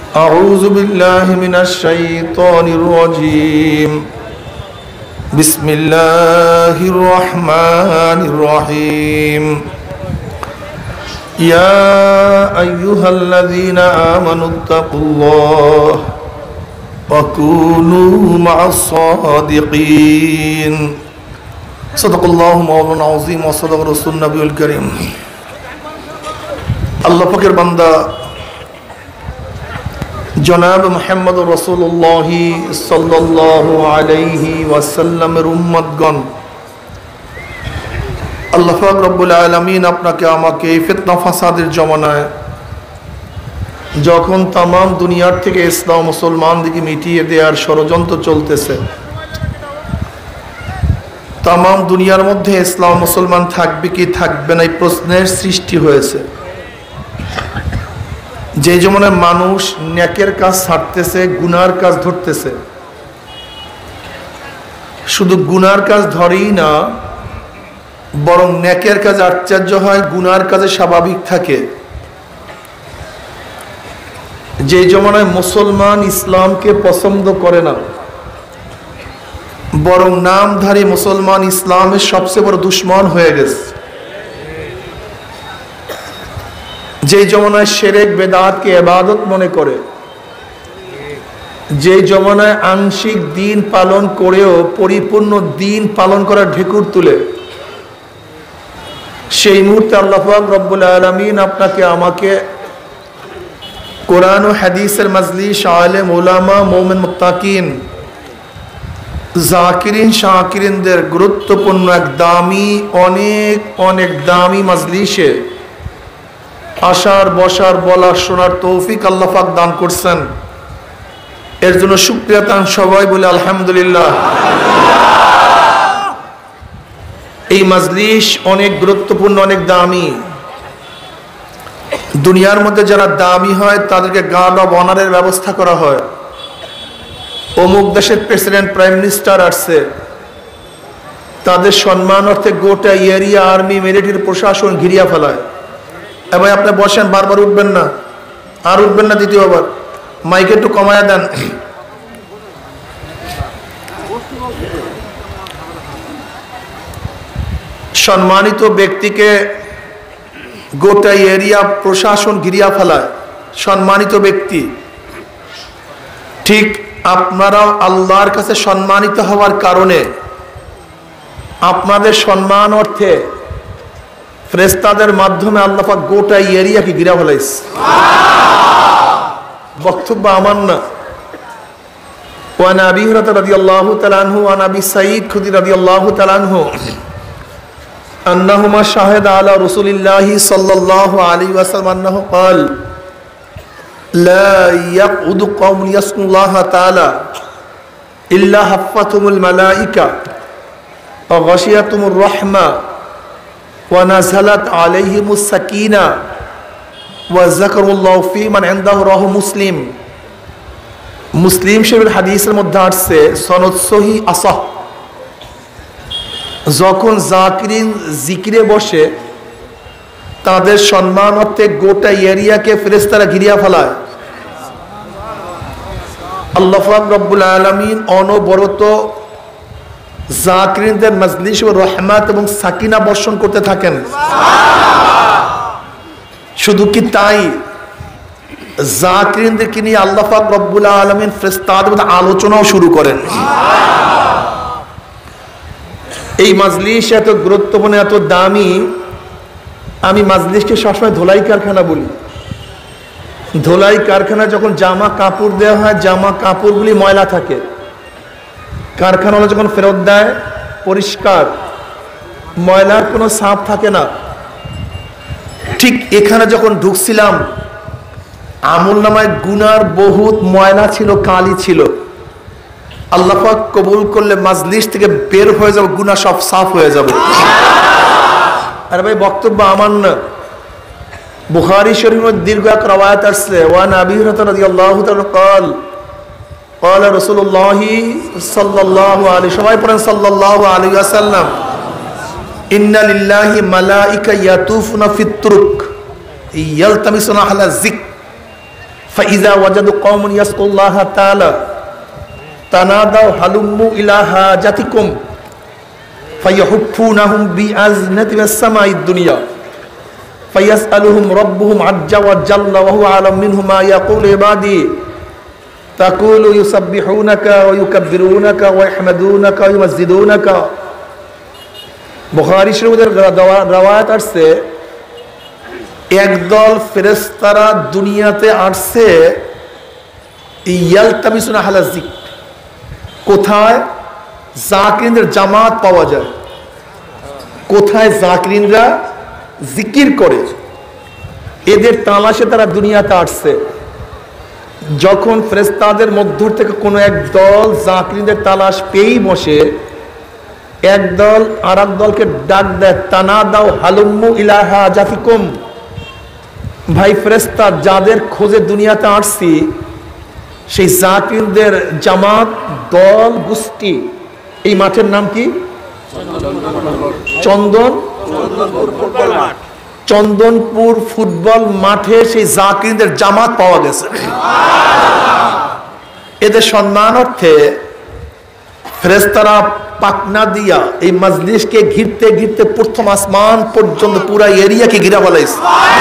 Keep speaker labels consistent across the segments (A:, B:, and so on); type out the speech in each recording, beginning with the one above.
A: أعوذ بالله من الشيطان الرجيم بسم الله الرحمن الرحيم يا أيها الذين آمنوا اتقوا الله وكونوا مع الصادقين صدق الله مولانا العظيم وصدق رسول النبي الكريم আল্লাহ পাকের বান্দা জনাব মুহাম্মদ রাসূলুল্লাহ সাল্লাল্লাহু আলাইহি ওয়াসাল্লামের উম্মতগণ, আল্লাহ পাক রব্বুল আলামিন আপনাকে আমাকে এই ফিতনা ফাসাদের জমানায় যখন তাম দুনিয়ার থেকে ইসলাম মুসলমানদেরকে মিটিয়ে দেওয়ার ষড়যন্ত্র চলতেছে, তাম দুনিয়ার মধ্যে ইসলাম মুসলমান থাকবে কি থাকবে না এই প্রশ্নের সৃষ্টি হয়েছে। যে জমানায় মানুষ নেকের কাজ ছাড়তেছে, গুনার কাজ ধরতেছে, শুধু গুনার কাজ ধরেই না বরং নেকের কাজ আশ্চর্য হয়, গুনার কাজে স্বাভাবিক থাকে। যে জমানায় মুসলমান ইসলামকে পছন্দ করে না বরং নামধারী মুসলমান ইসলামের সবচেয়ে বড় দুশ্মন হয়ে গেছে। যে জমানায় শিরক বেদাতকে ইবাদত মনে করে, যে জমানায় আংশিক দিন পালন করেও পরিপূর্ণ দিন পালন করার ঢেকুর তুলে, সেই মুহূর্তে আল্লাহ পাক রব্বুল আলামিন আপনাকে আমাকে কোরআন ও হাদিসের মজলিস, আলেম উলামা, মুমিন মুত্তাকিন, জাকিরিন শাকিরিনদের গুরুত্বপূর্ণ এক দামি অনেক দামি মজলিসে আসার, বসার, বলার, শোনার তৌফিক আল্লাহ পাক দান করছেন। এর জন্য শুকরিয়া তান সবাই বলে আলহামদুলিল্লাহ। এই মজলিস অনেক গুরুত্বপূর্ণ, অনেক দামি। দুনিয়ার মধ্যে যারা দামি হয় তাদেরকে গার্ড অব অনারের ব্যবস্থা করা হয়। অমুক দেশের প্রেসিডেন্ট, প্রাইম মিনিস্টার আসছে, তাদের সম্মান অর্থে গোটা এরিয়া, আর্মি, মিলিটারি প্রশাসন ঘিরিয়া ফেলায়। এবার আপনি বসেন, বারবার উঠবেন না, আর উঠবেন না দ্বিতীয়বার, মাইকে একটু কমায়া দেন। সম্মানিত ব্যক্তিকে গোটা এরিয়া প্রশাসন ঘিরিয়া ফেলায়, সম্মানিত ব্যক্তি। ঠিক আপনারাও আল্লাহর কাছে সম্মানিত হওয়ার কারণে আপনাদের সম্মান অর্থে ফেরেশতাদের মাধ্যমে আল্লাহ পাক গোটা এরিয়াকে ঘিরা ফেলাইছে। বক্তব্য আমার না। ওয়ান আবি হুরায়রা রাদিয়াল্লাহু তাআলা আনহু ওয়ান আবি সাঈদ খুদরি রাদিয়াল্লাহু তাআলা আনহু আন্নাহুমা শাহাদা আলা রাসূলিল্লাহি সাল্লাল্লাহু আলাইহি ওয়াসাল্লাম আন্নাহু ক্বাল লা ইয়াকুদু কওমুন ইয়াসকুল্লাহা তাআলা ইল্লা হাফাতুমুল মালাইকা ওয়া গাশিয়াতুমুর রাহমা ওয়া নাযালাত আলাইহিমুস সাকিনা ওয়া যাকারুল্লাহু ফী মান ইনদাহু রাহু মুসলিম। মুসলিম শরীফের হাদিসের মধ্যে আসছে, সনদ সহিহ আসাহ, যখন জাকিরিন জিকিরে বসে তাদের সম্মান অর্থে গোটা এরিয়াকে ফেরেশতারা ঘিরিয়া ফেলায়। আল্লাহ পাক রব্বুল আলামিন অনবরত জাকিরিনদের মজলিস ও রহমত এবং সাকিনা বর্ষণ করতে থাকেন। শুধু কি তাই, জাকিরিনদেরকে নিয়ে আল্লাহ পাক রব্বুল আলামিন ফেরেশতাদের মধ্যে আলোচনাও শুরু করেন। এই মজলিস এত গুরুত্বপূর্ণ, এত দামি। আমি মজলিসকে সবসময় ধোলাই কারখানা বলি। ধোলাই কারখানা যখন জামা কাপড় দেওয়া হয়, জামা কাপড়গুলি ময়লা থাকে, কারখানাওয়ালা যখন ফেরত দেয় পরিষ্কার, ময়লার কোনো ছাপ থাকে না। ঠিক এখানে যখন ঢুকছিলাম আমলনামায় গুনার বহুত ময়লা ছিল, কালি ছিল। আল্লাহ পাক কবুল করলে মাজলিস থেকে বের হয়ে যাবে, গুনাহ সব সাফ হয়ে যাবে। আরে ভাই, বক্তব্য আমার না। বুখারী শরীফের দীর্ঘ এক রওয়ায়াত আসছে, ওয়ান আবি হুরায়রা রাদিয়াল্লাহু তাআলা قال قال رسول الله صلى الله عليه সবাই পড়েন সাল্লাল্লাহু আলাইহি ওয়াসাল্লাম, ইন্না লিল্লাহি মালাইকা ইয়াতুফুনা ফিত তুরুক ইয়ালতামিসুনা আহলা যিকর ফাইজা ওয়াজাদু কওমান ইয়াসকুল্লাহ তাআলা তানাদাউ হালুম্মু ইলা হাজাতিকুম ফায়াহুফুনাহুম বিআজনাতিস সামাইদ দুনিয়া ফায়াসআলুহুম রাব্বুহুম আজ্জা ওয়া জাল্লা ওয়া হুয়া আ'লাম মিনহুম মা ইয়াকুলু ইবাদি তাকুলু ইউসাব্বিহুনাকা ওয়া ইউকাব্বিরুনাকা ওয়া ইয়াহমাদুনাকা ওয়া ইউমাজ্জিদুনাকা। বুখারী শরীফের রওয়ায়াত আসছে একদল ফেরেশতারা দুনিয়াতে আসছে ইয়ালতামিসুনা আহলা যিকর, কোথায় জাকিরিনদের জামাত পাওয়া যায়, কোথায় জাকিরিনরা জিকির করে, এদের তালাশে তারা দুনিয়াতে আসছে। যখন ফেরেশতাদের মধ্য থেকে কোনো এক দল জাকিরিনদের তালাশ পেয়েই বসে, এক দল আর এক দলকে ডাক দেয়, তানাদাউ হালুম্মু ইলা হাজাতিকুম, ভাই ফেরেশতা যাদের খোঁজে দুনিয়াতে আসছি সেই জাকিরদের জামাত দল গোষ্ঠী, এই মাঠের নাম কি? চন্দনপুর ফুটবল মাঠে সেই জাকিরদের জামাত পাওয়া গেছে। এদের সম্মানার্থে ফেরেশতারা পাকনা দিয়া এই মজলিসকে ঘিরতে ঘিরতে প্রথম আসমান পর্যন্ত পুরা এরিয়াকে ঘিরা বলাইছে।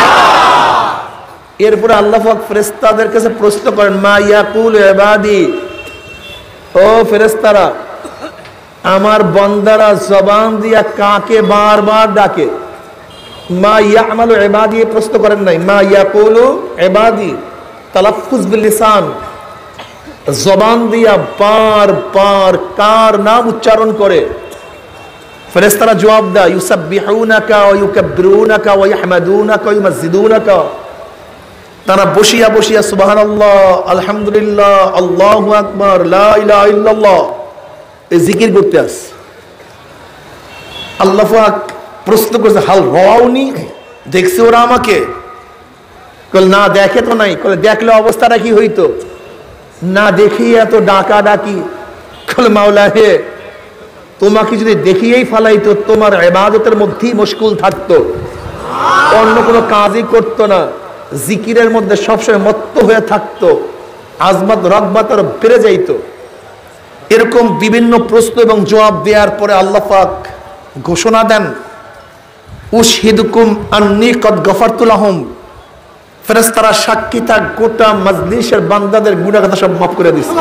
A: এরপরে আল্লাহ পাক ফেরেশতাদের কাছে প্রশ্ন করেন, মা ইয়াকুল ইবাদি, ও ফেরেশতারা আমার বান্দারা জবান দিয়া কাকে বারবার ডাকে? মা ইয়ামালু ইবাদি প্রশ্ন করেন নাই, মা ইয়াকুলু ইবাদি, তালাফফুজ বিল লিসান, জবান দিয়া বারবার কার নাম উচ্চারণ করে? ফেরেশতারা জবাব দেয়, ইউসাব্বিহুনাকা ওয়া ইউকাব্বিরুনাকা ওয়া ইয়াহমাদুনাকা ওয়া ইউমাজ্জিদুনাকা। তারা বসিয়া বসিয়া সুবহানাল্লাহ, আলহামদুলিল্লাহ, আল্লাহু আকবার, লা ইলাহা ইল্লাল্লাহ এই জিকির করতে আস। আল্লাহ পাক প্রশ্ন করেছে, হাল রাউনি, দেখছে ওরা আমাকে? কল না দেখে তো নাই। কলে দেখলে অবস্থাটা কি হইতো? না দেখিয়ে এত ডাকা ডাকি। কলে মাওলা হে, তোমাকে যদি দেখিয়েই ফালাইতো তোমার ইবাদতের মধ্যেই মশগুল থাকতো, অন্য কোনো কাজই করতো না, জিকিরের মধ্যে সবসময় মত্ত হয়ে থাকতো, আজমাত রগবাত আরো বেড়ে যাইতো। এরকম বিভিন্ন প্রশ্ন এবং জবাব দেওয়ার পরে আল্লাহ পাক ঘোষণা দেন, উশহিদুকুম আন্নী কদ গফারতু লাহুম, ফেরেশতারা সাক্ষী থাক গোটা মজলিসের বান্দাদের গুনাহ কথা সব মাফ করে দিয়েছে।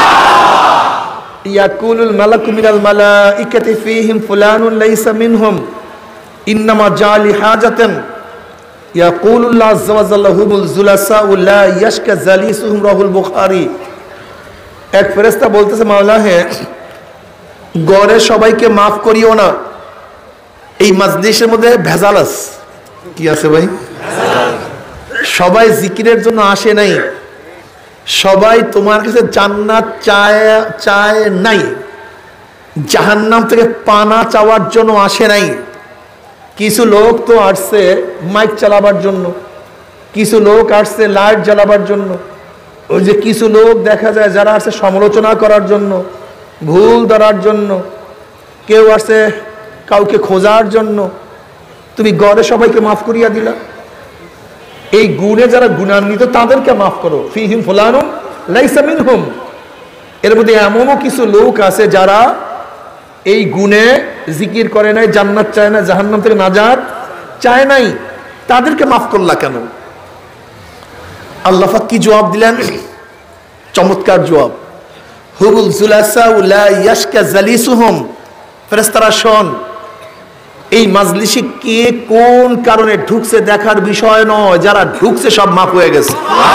A: ইয়াকুলুল মালাকু মিনাল মালাইকাতি ফীহিম ফুলানুন লাইসা মিনহুম ইন্নামা জালি হাজাতান ইয়াকুলুল্লাহ আযজা ওয়া জাল্লা হুমুল জুলাসাউ লা ইয়াশকা জালিসুহুম, রাহুল বুখারী। এক ফেরেশতা বলতেছে, মাওলা হে, গড়ে সবাইকে মাফ করিও না, এই মজলিসের মধ্যে ভেজাল আছে। কি আছে ভাই? সবাই জিকিরের জন্য আসে নাই, সবাই তোমার কাছে জান্নাত চায় নাই, জাহান্নাম থেকে পানা চাওয়ার জন্য আসে নাই। কিছু লোক তো আসছে মাইক চালাবার জন্য, কিছু লোক আসছে লাইট জ্বালাবার জন্য, ওই যে কিছু লোক দেখা যায় যারা আসছে সমালোচনা করার জন্য, ভুল ধরার জন্য, কেউ আসছে কাউকে খোঁজার জন্য। তুমি গড়ে সবাইকে মাফ করিয়া দিলা। এই গুণে যারা গুণান্বিত তাদেরকে মাফ করো, ফীহিম ফুলানুন লাইসা মিনহুম। এর মধ্যে এমনও কিছু লোক আছে যারা এই গুণে জিকির করে নাই, জান্নাত চায় না, জাহান্নাম থেকে নাজাত চায় নাই, তাদেরকে মাফ করলা কেন? আল্লাহ পাক কি জবাব দিলেন? চমৎকার জবাব, হুবুল জুলাসাউ লা ইয়াশকা জালিসুহুম। ফেরেশতারা শোন, এই মাজলিসে কে কোন কারণে ঢুকছে দেখার বিষয় নয়, যারা ঢুকছে সব মাফ হয়ে গেছে।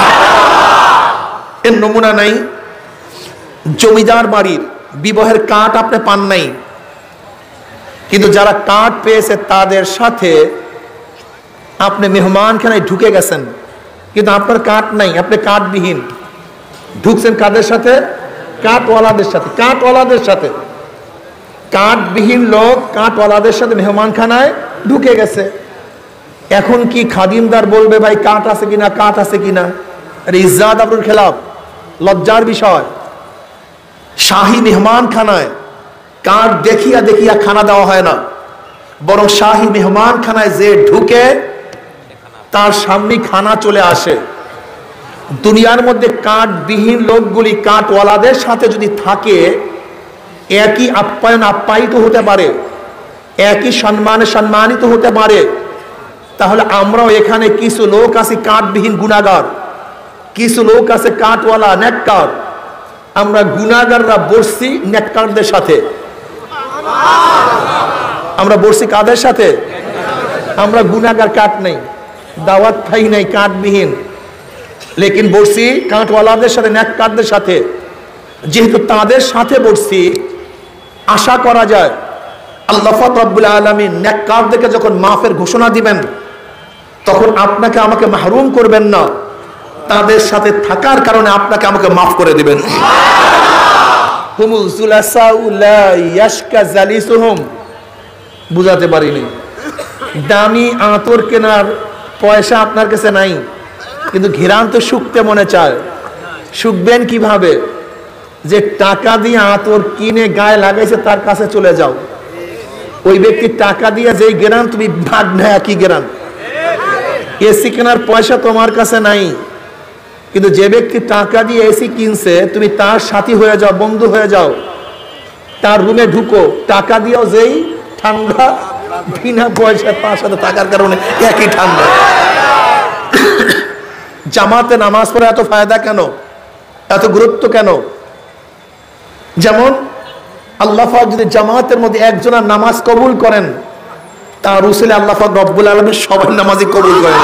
A: এর নমুনা নাই? জমিদার বাড়ির বিবাহের কার্ড আপনি পান নাই, কিন্তু যারা কার্ড পেয়েছে তাদের সাথে আপনি মেহমানখানায় ঢুকে গেছেন, কিন্তু আপনার কার্ড নাই, আপনি কার্ডবিহীন ঢুকছেন। কাদের সাথে? কার্ডওয়ালাদের সাথে। কার্ডওয়ালাদের সাথে কার্ডবিহীন লোক কার্ডওয়ালাদের সাথে মেহমানখানায় ঢুকে গেছে। এখন কি খাদিমদার বলবে ভাই কার্ড আছে কিনা, কার্ড আছে কিনা? আরে ইজ্জাত আবরুর খেলাফ, লজ্জার বিষয়। শাহী মেহমানখানায় কার্ড দেখিয়া দেখিয়া খানা দেওয়া হয় না, বরং শাহী মেহমানখানায় যে ঢুকে তার সামনে খানা চলে আসে। দুনিয়ার মধ্যে কাঠবিহীন লোকগুলি কাঠওয়ালাদের সাথে যদি থাকে, একই আপ্যায়ন আপ্যায়িত হতে পারে, একই সম্মানে সম্মানিত হতে পারে, তাহলে আমরাও এখানে কিছু লোক আছে কাঠবিহীন গুনাহগার, কিছু লোক আছে কাঠওয়ালা নেককার। আমরা গুনাহগাররা বসছি নেককারদের সাথে। আমরা বসছি কাদের সাথে? আমরা গুনাহগার কাঠ নেই, দাওয়াত খাই নাই কাঠবিহীন, লেকিন বসছি কাঠওয়ালাদের সাথে, নেককারদের সাথে। যেহেতু তাদের সাথে বসছি, আশা করা যায় আল্লাহ পাক রব্বুল আলামিন নেককারদেরকে যখন মাফের ঘোষণা দিবেন, তখন আপনাকে আমাকে মাহরুম করবেন না, তাদের সাথে থাকার কারণে আপনাকে আমাকে মাফ করে দিবেন। হুমুল জুলাসাউ লা ইয়াশকা জালিসুহুম, বুঝাতে পারিনি। দামি আতর কেনার পয়সা আপনার কাছে নাই, কিন্তু ঘিরান তো শুকতে মনে চায়। শুকবেন কিভাবে? যে টাকা দিয়ে আতর কিনে গায়ে লাগাইছে তার কাছে চলে যাও। ওই ব্যক্তি টাকা দিয়ে যেই গেরান, তুমি ভাগ নেয় কি গেরান। এসি কেনার পয়সা তোমার কাছে নাই, কিন্তু যে ব্যক্তি টাকা দিয়ে এসি কিনছে, তুমি তার সাথী হয়ে যাও, বন্ধু হয়ে যাও, তার রুমে ঢুকো, টাকা দিয়েও যেই ঠান্ডা, বিনা পয়সা তার সাথে থাকার কারণে একই ঠান্ডা। জামাতে নামাজ পড়ে এত ফায়দা কেন, এত গুরুত্ব কেন? যেমন আল্লাহ পাক যদি জামাতের মধ্যে একজনের নামাজ কবুল করেন, তার উসিলে আল্লাহ পাক রব্বুল আলামিন সবার নামাজই কবুল করেন।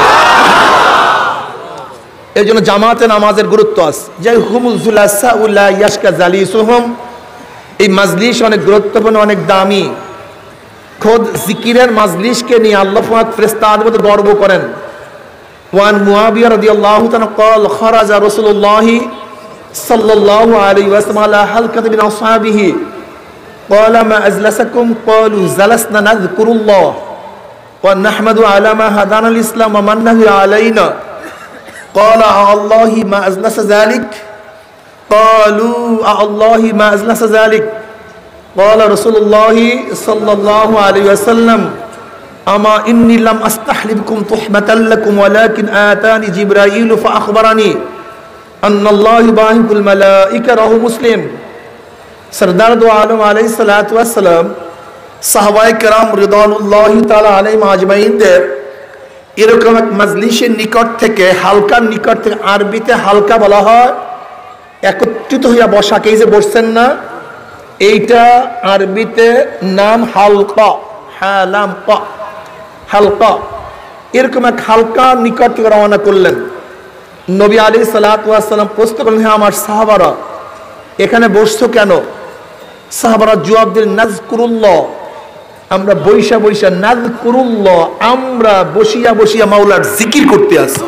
A: এই জন্য জামাতে নামাজের গুরুত্ব আছে। যাই হুমুল জুলাসাউ লা ইয়াশকা জালিসুহুম, এই মাজলিস অনেক গুরুত্বপূর্ণ, অনেক দামি। খোদ জিকিরের মাজলিসকে নিয়ে আল্লাহ পাক ফেরেশতাদের মধ্যে গর্ব করেন। ওয়ান মুআবিয়া রাদিয়াল্লাহু তাআলা قال خرج رسول الله صلى الله عليه وسلم على حلقة من أصحابه قال ما أجلسكم قالوا جلسنا نذكر الله ونحمد على ما هدانا الإسلام ومنه علينا قال الله ما أجلس ذلك قالوا الله ما أجلس ذلك قال رسول الله صلى الله عليه وسلم أما إني لم أستحلفكم تحمة لكم ولكن آتاني جبرائيل فأخبرني أن الله يباهي الملائكة رواه مسلم। सरदार दो आलम अलैहिस्सलातु वस्सलाम সাহাবায়ে কেরাম রিদওয়ানুল্লাহি তাআলা আলাইহিম আজমাইনদের এরকম এক মাজলিসের নিকট থেকে, হালকার নিকট থেকে, আরবিতে হালকা বলা হয় একত্রিত হইয়া বসাকে, এই যে বসছেন না, এইটা আরবিতে নাম হালকা, হালাম কা, হালকা। এরকম এক হালকা নিকট থেকে রওনা করলেন। নবী আলাইহিসসালাতু ওয়াসসালাম প্রশ্ন করলেন, হ্যাঁ আমার সাহাবারা এখানে বসছো কেন? সাহাবারা জবাব দিলেন, নাযকুরুল্লাহ, আমরা বৈশা বৈশা, নাযকুরুল্লাহ, আমরা বসিয়া বসিয়া মাওলার জিকির করতে আসি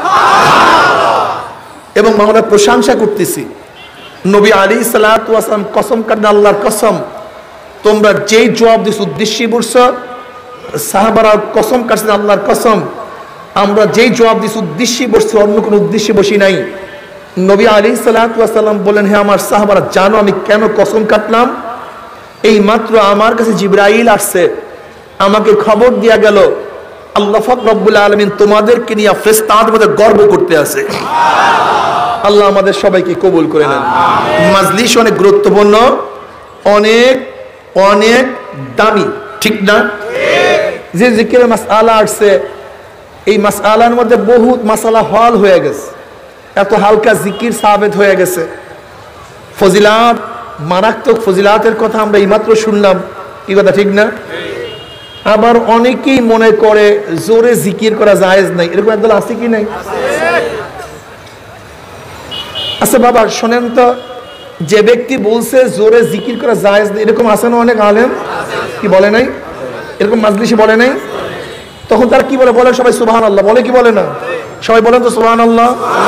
A: এবং মাওলার প্রশংসা করতেছি। নবী আলাইহিসসালাতু ওয়াসসালাম কসম কাটেন, আল্লাহর কসম, তোমরা যেই জবাব দিস উদ্দেশ্যে বসছো। সাহাবারা কসম কাটছেন, আল্লাহর কসম, আমরা যেই জবাব দিস উদ্দেশ্যে বসছি, অন্য কোনো উদ্দেশ্যে বসি নাই। নবী আলাইহিসসালাতু ওয়াসসালাম বলেন, হ্যাঁ আমার সাহাবারা জানো আমি কেন কসম কাটলাম? এই মাত্র আমার কাছে জিবরাইল আসছে, আমাকে খবর দিয়া গেল আল্লাহ পাক রব্বুল আলামিন তোমাদেরকে নিয়ে ফেরেশতাদের মধ্যে গর্ব করতে আছে। আল্লাহ আমাদের সবাইকে কবুল করে নেন। মাজলিস অনেক গুরুত্বপূর্ণ, অনেক অনেক দামি, ঠিক না? যে জিকিরের মাসআলা আসছে, এই মাসআলার মধ্যে বহুত মাসালা হল হয়ে গেছে, এত হালকা জিকির সাবেত হয়ে গেছে। ফজিলাত, মারাত্মক ফজিলাতের কথা আমরা এইমাত্র শুনলাম, কি কথা ঠিক না? আবার অনেকেই মনে করে জোরে জিকির করা জায়েজ নাই, এরকম একদল আছে কি নাই? আচ্ছা বাবা শোনেন তো, যে ব্যক্তি বলছে জোরে জিকির করা জায়েজ নেই, এরকম আছে না অনেক আলেম? কি বলে নাই? এরকম মাজলিসে বলে নাই? তখন তারা কি বলে? বলে সবাই সুবহানাল্লাহ, বলে কি বলে না? সবাই বলেন তো সুবহানাল্লাহ।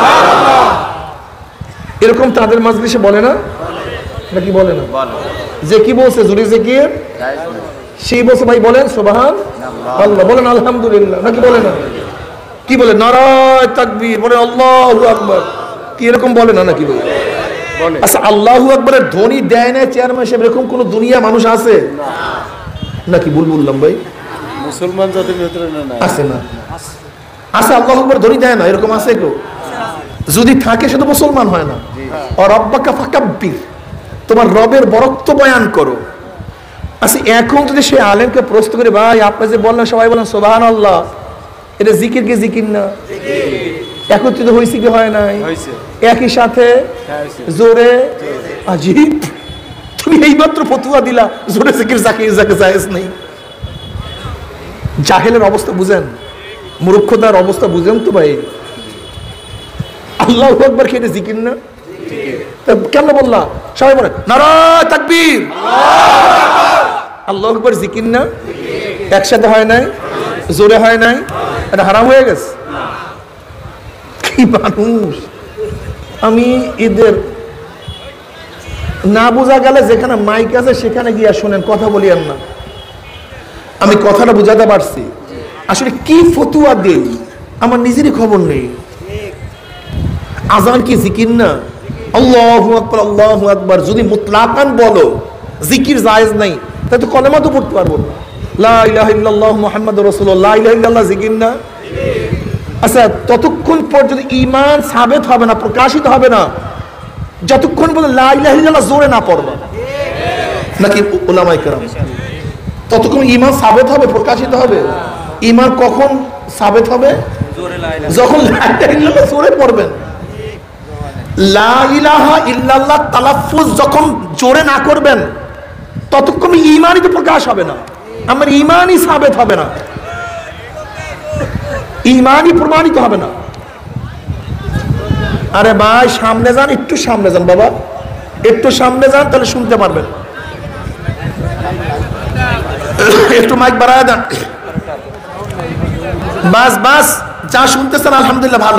A: এরকম তাদের মাজলিসে বলে না, নাকি বলে না? যে কি বলছে জোরে জিকির, সেই বলছে ভাই বলেন সুবহানাল্লাহ, বলেন আলহামদুলিল্লাহ, নাকি বলে না? কি বলে? নারায়ে তাকবীর, বলে আল্লাহু আকবার, কি এরকম বলে না নাকি? বলে। আচ্ছা আল্লাহু আকবারের ধ্বনি দেয় না চেয়ারম্যান সাহেব, এরকম কোন দুনিয়া মানুষ আছে নাকি? ভুল বললাম ভাই? মুসলমান জাতির ভিতরে না আছে, না আছে আল্লাহু আকবার ধ্বনি দেয় না, এরকম আছে কেউ? যদি থাকে সে তো মুসলমান হয় না। আর রব্বাকা ফাকাব্বির, তোমার রবের বরত্ব বয়ান করো। আচ্ছা এখন যদি সে আলেমকে প্রশ্ন করে, ভাই আপনি যে বললেন সবাই বলেন সুবহানাল্লাহ, এটা জিকির কি জিকির না? একত্রিত হয়েছে কি হয় নাই? একই সাথে জোরে, আজীব, তুমি এইমাত্র ফতুয়া দিলা জোরে জিকির জায়েজ নেই। জাহেলের অবস্থা বুঝেন, মূর্খতার অবস্থা বুঝেন তো ভাই। আল্লাহু আকবার খেয়ে জিকির না? কেন বললা? সবাই বলে নারায়ে তাকবীর, আল্লাহু আকবার জিকির না? একসাথে হয় নাই, জোরে হয় নাই, এটা হারাম হয়ে গেছে। কি মানুষ! আমি এদের না বোঝা গেলে যেখানে মাইক আছে সেখানে গিয়া শুনেন, কথা বলিয়েন না। আমি কথাটা বুঝাতে পারছি, আসলে কি ফতুয়া দেই আমার নিজেরই খবর নেই। আজান কি জিকির না? আল্লাহু আকবার, আল্লাহু আকবার যদি মুতলাকান বলো জিকির জায়েজ নাই, তাহলে তো কলেমা তো পড়তে পারবো না। লা ইলাহা ইল্লাল্লাহ মুহাম্মাদুর রাসূলুল্লাহ, লা ইলাহা ইল্লাল্লাহ জিকির না? আচ্ছা ততক্ষণ পর্যন্ত ঈমান সাবেত হবে না, প্রকাশিত হবে না যতক্ষণ পর্যন্ত লা ইলাহা ইল্লাল্লাহ জোরে না পড়বা, নাকি উলামায়ে কেরাম? ততক্ষণ ঈমান সাবেত হবে, প্রকাশিত হবে। ঈমান কখন সাবেত হবে? যখন লা ইলাহা ইল্লাল্লাহ জোরে পড়বেন। লা ইলাহা ইল্লাল্লাহ তালাফফুজ যখন জোরে না করবেন ততক্ষণ ঈমানই তো প্রকাশ হবে না, আমার ঈমানই সাবেত হবে না, ঈমানই প্রমাণিত হবে না। আরে ভাই সামনে যান, একটু সামনে যান বাবা, একটু সামনে যান, তাহলে শুনতে পারবেন। একটু মাইক বাড়ায় দেন। বাস বাস, যা শুনতেছেন আলহামদুলিল্লাহ ভালো।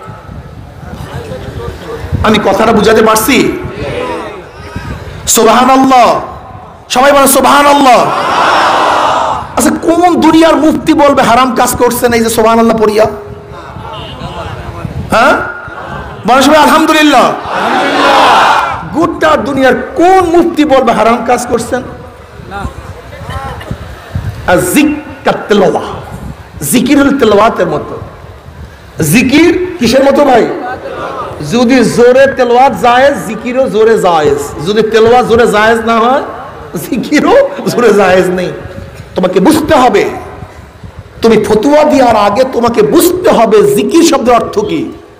A: আমি কথাটা বুঝাতে পারছি? সুবহানাল্লাহ, সবাই বলেন সুবহানাল্লাহ। আচ্ছা কোন দুনিয়ার মুফতি বলবে হারাম কাজ করছেন এই যে সুবহানাল্লাহ পড়িয়া? হ্যাঁ বলেন সবাই আলহামদুলিল্লাহ। গোটা দুনিয়ার কোন মুফতি বলবে হারাম কাজ করছেন? আর জিকির হল তেলাওয়াতের মতো। জিকির কিসের মতো ভাই? যদি জোরে তেলাওয়াত জায়েজ, জিকিরও জোরে জায়েজ। যদি তেলাওয়াত জোরে জায়েজ না হয়, জিকিরও জোরে জায়েজ নেই। তোমাকে বুঝতে হবে, তুমি ফতোয়া দেওয়ার আগে তোমাকে বুঝতে হবে জিকির শব্দের অর্থ কি।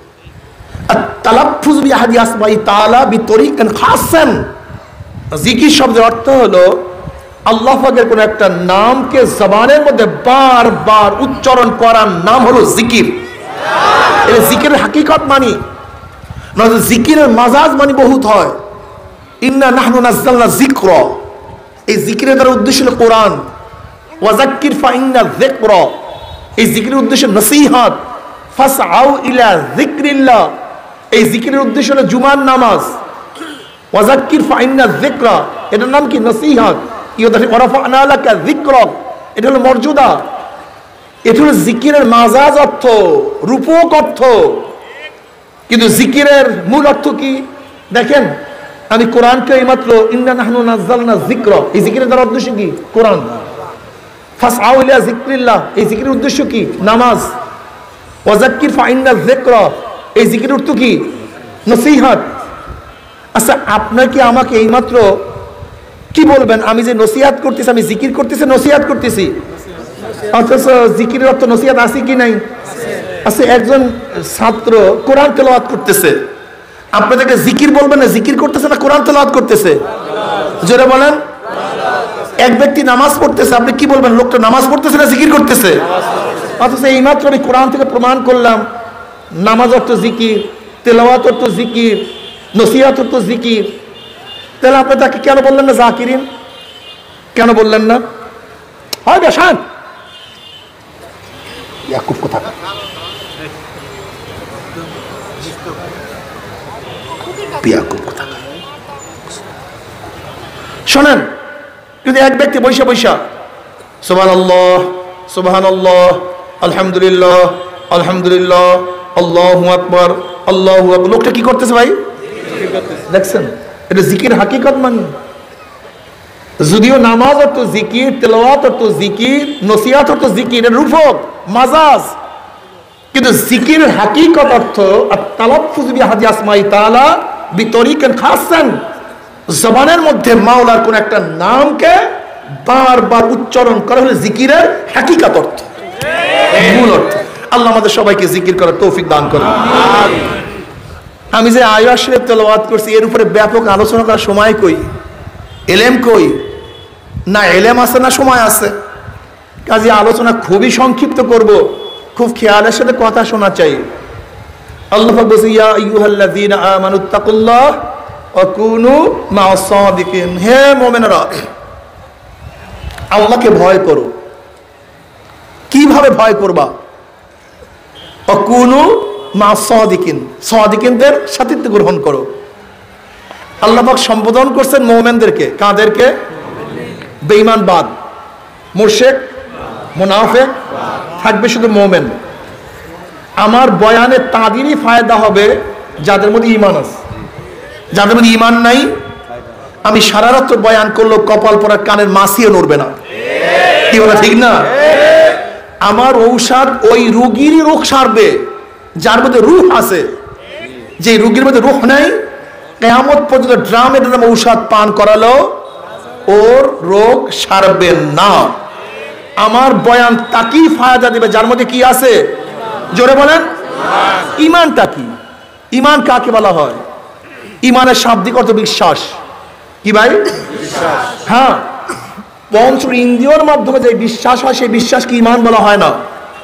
A: তালাফফুজ বিআহাদি আসমাই তাআলা বিতরিকান খাসান, জিকির শব্দের অর্থ হলো আল্লাহ পাকের কোন একটা নামকে জবানের মধ্যে বারবার উচ্চারণ করার নাম হলো জিকির। এটা জিকিরের হাকিকত মানি, নয়তো জিকিরের মাজাজ মানি বহুত হয়। ইন্না নাহনু নাযালনা যিকরা, এই জিকিরের দ্বারা উদ্দেশ্য হলো কোরআন। ওয়াযাক্কির ফাইন্না যিকরা, এই জিকিরের উদ্দেশ্য নসিহত। ফাসআউ ইলা যিকরিল্লাহ, এই জিকিরের উদ্দেশ্য হলো জুমার নামাজ। ওয়াযাক্কির ফাইন্না যিকরা, এটার নাম কি? নসিহত। ওয়ারাফা'না লাকা যিকরাক, এটা হলো মর্যাদা। এটা হলো জিকিরের মাজাজ অর্থ, রূপক অর্থ। কিন্তু জিকিরের মূল অর্থ কি দেখেন, আমি কোরআনকে এইমাত্র ইন্না নাহনু নাযালনা যিকরা, এই জিকিরের দ্বারা উদ্দেশ্য কি? কোরআন। ফাসআউ ইলা যিকরিল্লাহ, এই জিকিরের উদ্দেশ্য কি? নামাজ। ওয়াযাক্কির ফাইন্না যিকরা, এই জিকিরের অর্থ কি? নসিহত। আচ্ছা আপনার কি আমাকে এইমাত্র কি বলবেন, আমি যে নসিহত করতেছি, আমি জিকির করতেছি, নসিহত করতেছি, অথচ জিকিরের অর্থ নসিহত আছে কি নাই? আছে। একজন ছাত্র কোরআন তেলাওয়াত করতেছে, আপনাদেরকে জিকির বলবেন না, জিকির করতেছে না কোরআন তেলাওয়াত করতেছে? জোরে বলেন। এক ব্যক্তি নামাজ পড়তেছে, আপনি কি বলবেন, লোকটা নামাজ পড়তেছে না জিকির করতেছে? অথচ এইমাত্র আমি কোরআন থেকে প্রমাণ করলাম নামাজ অর্থ জিকির, তেলাওয়াত অর্থ জিকির, নসিহত অর্থ জিকির। তাহলে আপনি তাকে কেন বললেন না জাকিরিন? কেন বললেন না? হয় বেশান ইয়াকুব কথা শোনেন। যদি এক ব্যক্তি বৈশা বৈশা সুবহানাল্লাহ সুবহানাল্লাহ আলহামদুলিল্লাহ আলহামদুলিল্লাহ আল্লাহু আকবার আল্লাহু আকবার, লোকটা কি করতেছে ভাই? দেখছেন, এটা জিকির হাকিকত মানি। যদিও নামাজ অর্থ জিকির, তেলাওয়াত অর্থ জিকির, নসিহত অর্থ জিকির, এর রূপক মাজাজ, কিন্তু জিকিরের হাকিকত অর্থ তালাফফুজ বিহাদি আসমাই তাআলা বিতরিকান খাসান, জবানের মধ্যে মাওলার কোন একটা নামকে বারবার উচ্চারণ করা হলে জিকিরের হাকিকাত অর্থ, মূল অর্থ। আল্লাহ আমাদের সবাইকে জিকির করার তৌফিক দান করেন। আমি যে আয়াত শরীফ তেলাওয়াত করছি এর উপরে ব্যাপক আলোচনা করার সময় কই, এলেম কই? না এলেম আছে না সময় আছে। কাজে আলোচনা খুবই সংক্ষিপ্ত করব, খুব খেয়ালের সাথে কথা শোনা চাই। আল্লাহ পাক বলেছে ইয়া আইয়ুহাল্লাযীনা আমানুত্তাকুল্লাহ ওয়া কুনু মা'আস সাদিকিন, হে মুমিনরা আল্লাহকে ভয় করো। কিভাবে ভয় করবা? ওয়া কুনু মা'আস সাদিকিন, সাদিকিনদের সাথীত্ব গ্রহণ করো। আল্লাহ পাক সম্বোধন করছেন মুমিনদেরকে, কাদেরকে? বেঈমানবাদ, মুশরিক, মুনাফিক থাকবে শুধু মুমিন। আমার বয়ানে তাদেরই ফায়দা হবে যাদের মধ্যে ঈমান আছে। যাদের মধ্যে ঈমান নাই, আমি সারা রাত বয়ান করলেও কপাল পরা কানের মাছিও নড়বে না। কি বলা ঠিক না? আমার ঔষধ ওই রোগীরই রোগ সারবে যার মধ্যে রূহ আছে। যে রোগীর মধ্যে রূহ নাই, কিয়ামত পর্যন্ত ড্রামে ড্রামে ঔষধ পান করালো ওর রোগ সারবে না। আমার বয়ান তাকেই ফায়দা দিবে যার মধ্যে কি আছে, জোরে বলেন। ঈমানটা কি? ঈমান কাকে বলা হয়? ঈমানের শাব্দিক অর্থ বিশ্বাস। কি ভাই? হ্যাঁ, পঞ্চ ইন্দ্রিয়র মাধ্যমে যে বিশ্বাস হয় সেই বিশ্বাসকে ঈমান বলা হয় না,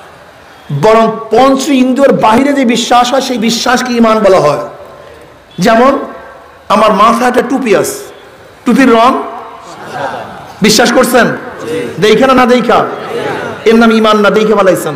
A: বরং পঞ্চ ইন্দ্রিয়র বাহিরে যে বিশ্বাস হয় সেই বিশ্বাসকে ঈমান বলা হয়। যেমন আমার মাথায় একটা টুপি আছে, টুপির রং বিশ্বাস করছেন? দেখা না দেখা? এর নাম ঈমান না, দেখে বলাইছেন।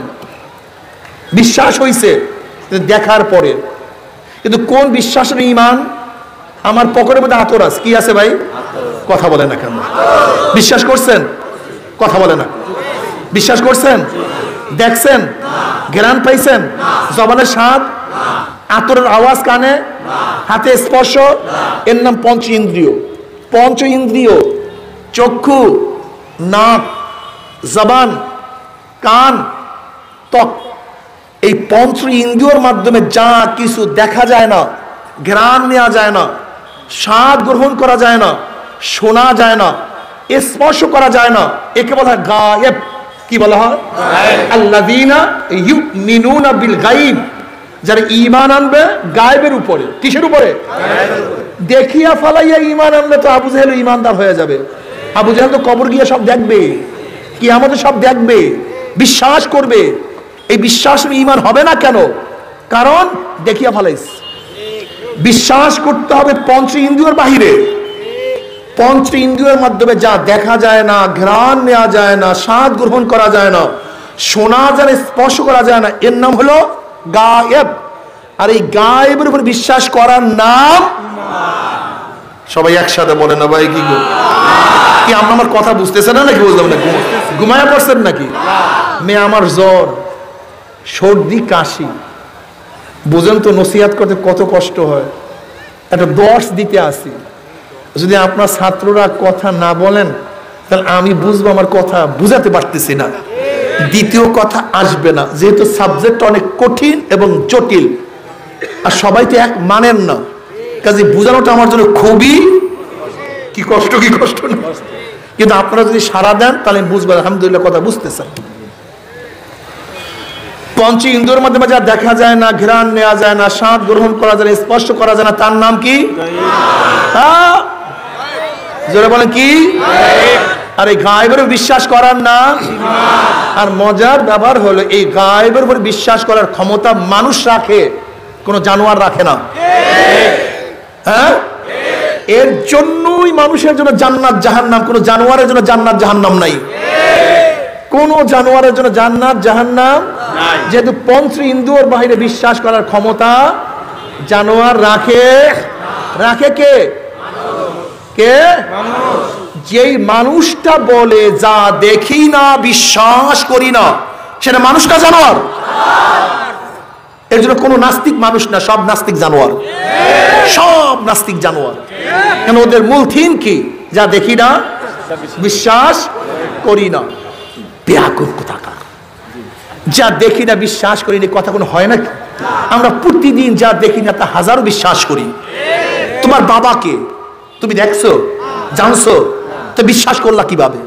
A: বিশ্বাস হইছে দেখার পরে। কিন্তু কোন বিশ্বাসের ঈমান? আমার পকেটের মধ্যে আতর আছে, কি আছে ভাই? কথা বলে না কেন? বিশ্বাস করছেন? কথা বলে না। বিশ্বাস করছেন? দেখছেন? ঘ্রাণ পাইছেন? জবানের স্বাদ, আতরের আওয়াজ কানে, হাতে স্পর্শ, এর নাম পঞ্চ ইন্দ্রিয়। পঞ্চ ইন্দ্রিয় চক্ষু, নাক, জবান, কান, ত্বক, এই পঞ্চ ইন্দ্রিয়র মাধ্যমে যা কিছু দেখা যায় না, ঘ্রাণ নেওয়া যায় না, স্বাদ গ্রহণ করা যায় না, শোনা যায় না, স্পর্শ করা যায় না, একে বলা হয় গায়েব। কি বলা হয়? আল্লাযীনা ইউমিনুনা বিল গায়ব, যারা ঈমান আনবে গায়েবের উপরে। কিসের উপরে? দেখিয়া ফালাইয়া ঈমান আনলে তো আবু জাহেল ঈমানদার হয়ে যাবে। আবু জাহেল তো কবর গিয়ে সব দেখবে, কিয়ামতে সব দেখবে, বিশ্বাস করবে। এই বিশ্বাস ঈমান হবে না কেন? কারণ দেখিয়া ফালাইস। বিশ্বাস করতে হবে পঞ্চ ইন্দ্রিয়র বাহিরে। পঞ্চ ইন্দ্রিয়ের মাধ্যমে যা দেখা যায় না, ঘ্রাণ নেওয়া যায় না, স্বাদ গ্রহণ করা যায় না, শোনা যায় না, স্পর্শ করা যায় না, এর নাম হলো গায়েব। আর এই গায়েবের উপর বিশ্বাস করার নাম সবাই একসাথে বলে না ভাই? কি গো, কি আপনি আমার কথা বুঝতেছেন না নাকি? বুঝলাম না, ঘুমায়া পড়ছেন নাকি? মেয়ে আমার জ্বর, সর্দি, কাশি, বুঝেন তো নসিহাত করতে কত কষ্ট হয়। একটা 10 দিতে আসি, যদি আপনার ছাত্ররা কথা না বলেন তাহলে আমি বুঝবো আমার কথা বুঝাতে পারতেছি না। দ্বিতীয় কথা আসবে না, যেহেতু সাবজেক্ট অনেক কঠিন এবং জটিল, আর সবাই তো এক মানেন না, কাজে বোঝানোটা আমার জন্য খুবই কি কষ্ট, কি কষ্ট না। কিন্তু আপনারা যদি সাড়া দেন তাহলে বুঝবেন আলহামদুলিল্লাহ কথা বুঝতেছেন। পঞ্চ ইন্দ্রিয়ের মাধ্যমে যা দেখা যায় না, ঘ্রাণ নেওয়া যায় না, স্বাদ গ্রহণ করা যায় না, স্পর্শ করা যায় না, তার নাম কি? জোরে বলেন কি? আর এই গায়েবের বিশ্বাস করার নাম। আর মজার ব্যাপার হলো এই গায়েবের উপর বিশ্বাস করার ক্ষমতা মানুষ রাখে, কোনো জানোয়ার রাখে না। হ্যাঁ, এর জন্যই মানুষের জন্য জান্নাত জাহান্নাম, কোনো জানোয়ারের জন্য জান্নাত জাহান্নাম নাই। কোন জানোয়ারের জন্য জান্নাত জাহান্নাম নাই, যেহেতু পঞ্চ ইন্দ্রিয়ের বাইরে বিশ্বাস করার ক্ষমতা জানোয়ার রাখে। রাখে কে? কে? যেই মানুষটা বলে যা দেখি না, বিশ্বাস করি না, সেটা মানুষ না জানোয়ার? এর জন্য কোনো নাস্তিক মানুষ না, সব নাস্তিক জানোয়ার। সব নাস্তিক জানোয়ার। কেন? ওদের মূল থিম কি? যা দেখি না, বিশ্বাস করি না। ব্যাকুল কোথাকার। যা দেখি না বিশ্বাস করি না, কথা কোনো হয় নাকি? আমরা প্রতিদিন যা দেখি না তা হাজারো বিশ্বাস করি। তোমার বাবাকে তুমি দেখছো, জানছো, তো বিশ্বাস করলা কিভাবে?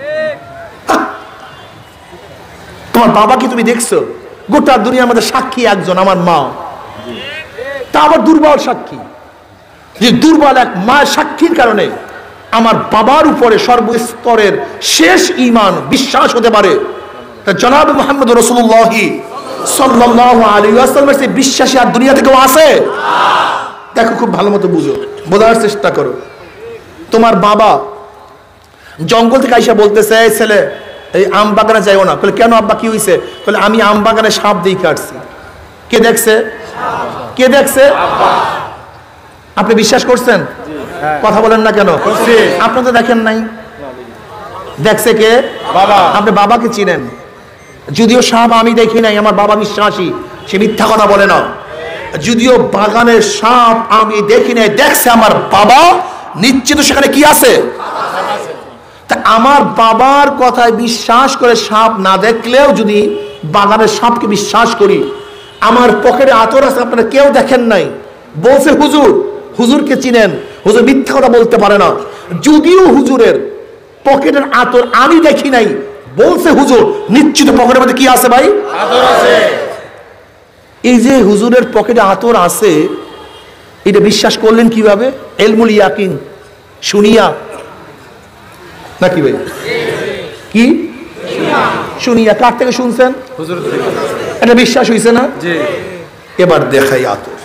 A: তোমার বাবাকে তুমি দেখছো, গোটা দুনিয়ার মধ্যে সাক্ষী একজন, আমার মা, তা আবার দুর্বল সাক্ষী। যে দুর্বল এক মায়ের সাক্ষীর কারণে আমার বাবার উপরে সর্বস্তরের শেষ ঈমান বিশ্বাস হতে পারে। জনাব মুহাম্মদ রাসূলুল্লাহ সাল্লাল্লাহু আলাইহি ওয়াসাল্লামের সেই বিশ্বাসী আর দুনিয়া থেকেও আছে। দেখো, খুব ভালো মতো বুঝো, বোঝার চেষ্টা করো। তোমার বাবা জঙ্গল থেকে আইসা বলতেছে, এই ছেলে এই আম বাগানে যাইও না। বলে কেন আব্বা, কি হয়েছে? বলে আমি আম বাগানে সাপ দেখে আসছি। কে দেখছে? কে দেখছে? আপনি বিশ্বাস করছেন? কথা বলেন না কেন? আপনি তো দেখেন নাই, দেখছে কে? বাবা। আপনি বাবাকে চিনেন, যদিও সাপ আমি দেখি নাই, আমার বাবা বিশ্বাসী, সে মিথ্যা কথা বলে না। যদিও বাগানের সাপ আমি দেখি নাই, দেখছে আমার বাবা, নিশ্চিত সেখানে কি আছে। তা আমার বাবার কথায় বিশ্বাস করে সাপ না দেখলেও যদি বাগানের সাপকে বিশ্বাস করি, আমার পকেটে আতর আছে, আপনারা কেউ দেখেন নাই, বলছে হুজুর, হুজুরকে চিনেন, হুজুর মিথ্যা কথা বলতে পারে না। যদিও হুজুরের পকেটের আতর আমি দেখি নাই, বলছে হুজুর, নিশ্চিত পকেটের মধ্যে কি আছে ভাই? আতর আছে। এই যে হুজুরের পকেটে আতর আছে, এটা বিশ্বাস করলেন কিভাবে? ইলমুল ইয়াকিন শুনিয়া, নাকি ভাই? কি শুনিয়া? কার থেকে শুনছেন? হুজুর থেকে। এটা বিশ্বাস হইছে না? জি। এবার দেখাই আতর,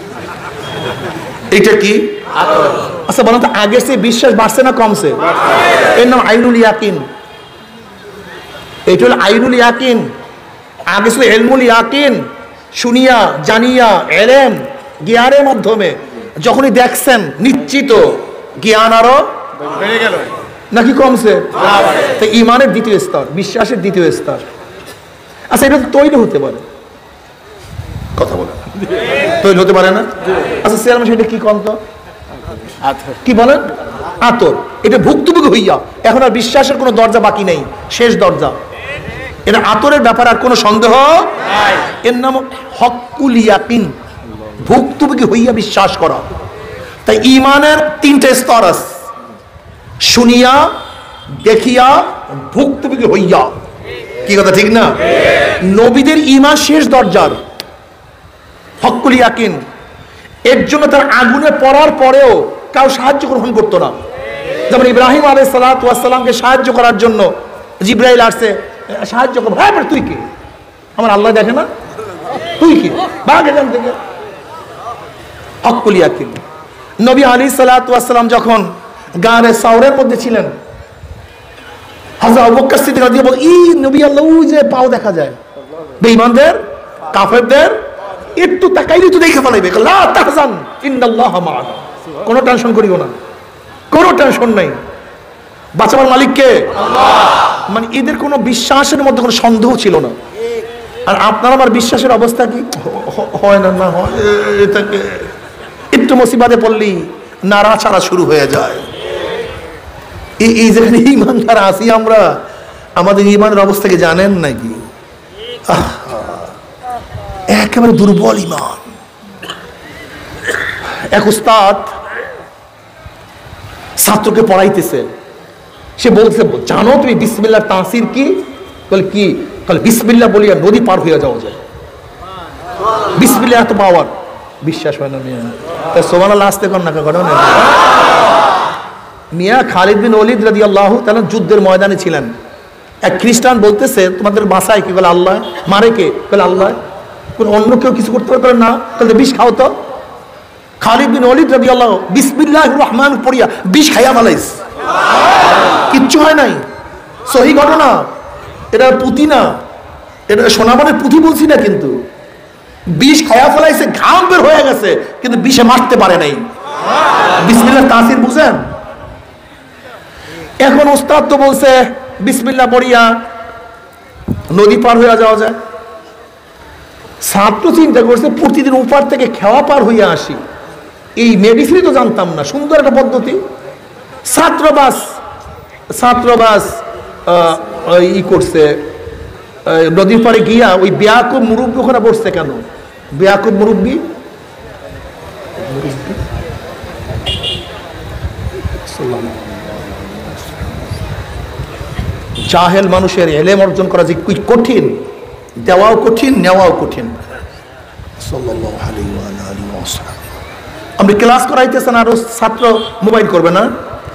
A: এটা কি আতর? আচ্ছা বলেন তো, আগে সে বিশ্বাস বাড়ছে না কমছে? এর নাম আইনুল ইয়াকিন। এটা হলো আইনুল ইয়াকিন। আগে ছিল ইলমুল ইয়াকিন, শুনিয়া জানিয়া এলেম জ্ঞানের মাধ্যমে যখনই দেখছেন, নিশ্চিত জ্ঞান আরো বেড়ে গেল নাকি কমছে? তো ইমানের দ্বিতীয় স্তর, বিশ্বাসের দ্বিতীয় স্তর। আচ্ছা, এটা তো তৈরি হতে পারে, কথা বলে তৈরি হতে পারে না? আচ্ছা চেয়ারম্যান, সেটা কি কন্ত? কি বলেন? আতর। এটা ভুক্তভোগী হইয়া এখন আর বিশ্বাসের কোনো দরজা বাকি নেই, শেষ দরজা। এটা আতরের ব্যাপার আর কোনো সন্দেহ নাই। এর নাম হক্কুল ইয়াকিন, ভুক্তভোগী হইয়া বিশ্বাস করা। তাই ইমানের তিনটে স্তর আছে, শুনিয়া, দেখিয়া, ভুক্তভোগী হইয়া। কি কথা ঠিক না? নবীদের ইমান শেষ দরজার, হক্কুল ইয়াকিন। এর জন্য তার আগুনে পড়ার পরেও কাউ সাহায্য গ্রহণ করতো না। যেমন ইব্রাহিম আলাইহিস সালাতু ওয়াস সালামকে সাহায্য করার জন্য জিবরাইল আসছে, সাহায্য করবো। হ্যাঁ, তুই কে? আমার আল্লাহ দেখে না? তুই কে? ভাগ এখান থেকে। হক্কুল ইয়াকিন। নবী আলাইহিস সালাতু ওয়াস সালাম যখন গারে সাওরের মধ্যে ছিলেন, হযরত আবু বকর সিদ্দিক রাদিয়াল্লাহু আনহু, এই নবী আল্লাহ, ওই যে পাও দেখা যায়, বেঈমানদের, কাফেরদের একটু তাকাইলে তো দেখে ফেলাইবে। লা তাহজান ইন্নাল্লাহা মা'ানা। কোনো টেনশন করিও না, কোনো টেনশন নাই, বাঁচাবার মালিক কে? আল্লাহ। মানে এদের কোনো বিশ্বাসের মধ্যে কোনো সন্দেহ ছিল না। আর আপনার আমার বিশ্বাসের অবস্থা কি? হয় না, না হয়, এটাকে একটু মুসিবতে পড়লি নাড়াচাড়া শুরু হয়ে যায়। এই যেখানে ইমানদার আছি আমরা, আমাদের ইমানের অবস্থা কি জানেন নাকি? একেবারে দুর্বল ইমান। এক উস্তাদ ছাত্রকে পড়াইতেছে, সে বলছে, জানো তুমি বিসমিল্লাহর তাসির কি? বলে কি? বলে বিসমিল্লাহ বলিয়া নদী পার হয়ে যাওয়া যায়। বিসমিল্লাহ এত পাওয়ার, বিশ্বাস হয় না মিয়া? তাই সুবহানাল্লাহ আসতে কর না, ঘটনা মিয়া। খালিদ বিন ওয়ালিদ রাদিয়াল্লাহু তাআলা যুদ্ধের ময়দানে ছিলেন। এক খ্রিস্টান বলতেছে, তোমাদের বাসায় কি? বলে আল্লাহ। মারে কে? বলে আল্লাহ। অন্য কেউ কিছু করতে পারে না? তাহলে বিষ খাও তো। খালিদ বিন ওয়ালিদ রাদিয়াল্লাহু বিসমিল্লাহির রহমানির পড়িয়া বিষ খাইয়া ফেলাইছে, কিচ্ছু হয় নাই। সহি ঘটনা, এটা পুঁথি না, এটা সোনামনের পুঁথি বলছি না, কিন্তু বিষ খাইয়া ফেলাইছে, ঘাম বের হয়ে গেছে, কিন্তু বিষে মারতে পারে নাই। বিসমিল্লাহ তাসির বুঝেন? এখন ওস্তাদ তো বলছে বিসমিল্লাহ পড়িয়া নদী পার হইয়া যাওয়া যায়। ছাত্র চিন্তা করছে, প্রতিদিন উপর থেকে খেওয়া পার হইয়া আসি, এই মেডিসিন তো জানতাম না, সুন্দর একটা পদ্ধতি। ছাত্রবাস ই করছে, নদীর পাড়ে গিয়া ওই বেয়াকুব মুরব্বী ওখানে বসছে কেন? বেয়াকুব মুরব্বী জাহেল মানুষের এলেম অর্জন করা যে কি কঠিন, দেওয়াও কঠিন, নেওয়াও কঠিন। আপনি ক্লাস করাইতেছেন আরো ছাত্র মোবাইল করবে না?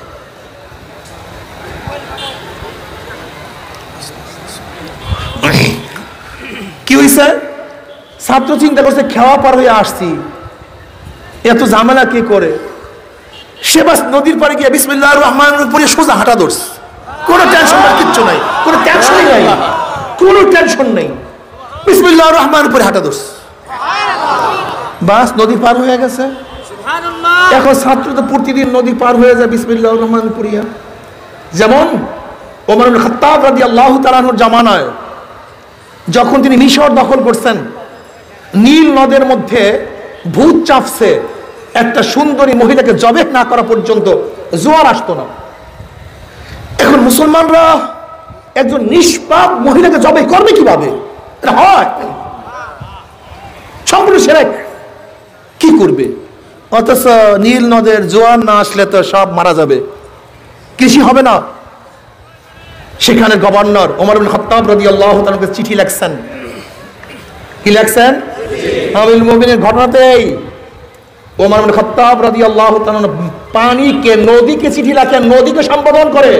A: কি হয়েছে? ছাত্র চিন্তা করছে খেওয়া পার হয়ে আসছি, এত ঝামেলা কে করে? সে বাস নদীর পাড়ে গিয়ে বিসমিল্লাহির রহমানির রহিম পড়ে সোজা হাঁটা ধরছে। কোনো টেনশন নাই, কিচ্ছু নাই, কোনো টেনশনই নাই, কোনো টেনশন নেই। বিসমিল্লাহির রহমানির পড়ে হাঁটা ধরছে, বাস নদী পার হয়ে গেছে। এখন ছাত্র তো প্রতিদিন নদী পার হয়ে যায় বিসমিল্লাহির রহমানির পড়িয়া। যেমন ওমর ইবনে খাত্তাব রাদিয়াল্লাহু তাআলা আনহুর জামানায় যখন তিনি মিশর দখল করছেন, নীল নদের মধ্যে ভূত চাপছে, একটা সুন্দরী মহিলাকে জবেহ না করা পর্যন্ত জোয়ার আসতো না। এখন মুসলমানরা একজন নিষ্পাপ মহিলাকে জবেহ করবে কিভাবে? এটা হয় সম্পূর্ণ শিরক, কি করবে? অথচ নীল নদের জোয়ার না আসলে তো সব মারা যাবে, কৃষি হবে না। সেখানে গভর্নর ওমর ইবনে খাত্তাব রাদিয়াল্লাহু তাআলাকে চিঠি লিখছেন। কি লিখছেন? আমিরুল মুমিনের ঘটনাতেই ওমর ইবনে খাত্তাব রাদিয়াল্লাহু তাআলা পানিকে, নদীকে চিঠি লেখেন, নদীকে সম্বোধন করে,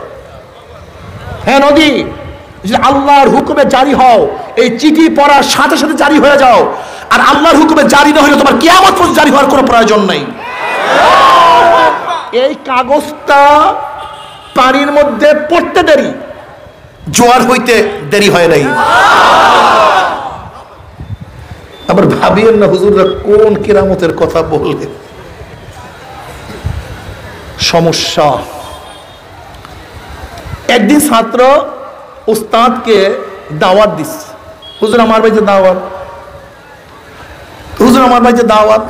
A: হ্যাঁ নদী, যদি আল্লাহর হুকুমে জারি হও, এই চিঠি পড়ার সাথে সাথে জারি হয়ে যাও। আর আল্লাহর হুকুমে জারি না হলে তোমার কিয়ামত পর্যন্ত জারি হওয়ার কোনো প্রয়োজন নাই। এই কাগজটা পানির মধ্যে পড়তে দেরি, জোয়ার হইতে দেরি হয় নাই। আবার ভাবিয়েন না হুজুররা কোন কিরামতের কথা বললে, সমস্যা। একদিন ছাত্র উস্তাদকে দাওয়াত দিস, হুজুর আমার বাড়িতে দাওয়াত, হুজুর আমার বাড়িতে দাওয়াত।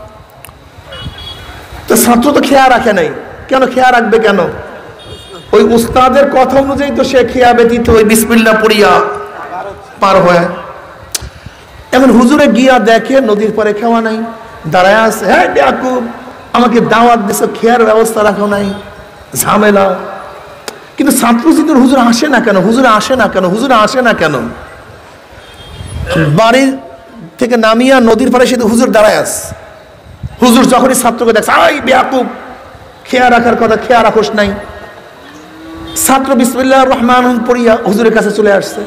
A: তো ছাত্র তো খেয়াল রাখে নাই। কেন খেয়াল রাখবে কেন? ওই উস্তাদের কথা অনুযায়ী তো সে খেয়া ব্যতীত ওই বিসমিল্লাহ পড়িয়া পার হয়। এখন হুজুরে গিয়া দেখে নদীর পারে খাওয়া নাই, দাঁড়ায় আছে, হ্যাঁ বেয়াকুব আমাকে দাওয়াত দিছে, খেয়ার ব্যবস্থা রাখো নাই, ঝামেলা। কিন্তু ছাত্র চিন্তার হুজুর আসে না কেন, হুজুরে আসে না কেন, হুজুরে আসে না কেন? বাড়ির থেকে নামিয়া নদীর পারে সে হুজুর দাঁড়ায় আছে। হুজুর যখনই ছাত্রকে দেখছে, আই বেয়াকুব খেয়া রাখার কথা, খেয়া রাখোস নাই। ছাত্র বিসমিল্লাহির রহমানির রহিম পড়িয়া হুজুরের কাছে চলে আসছে।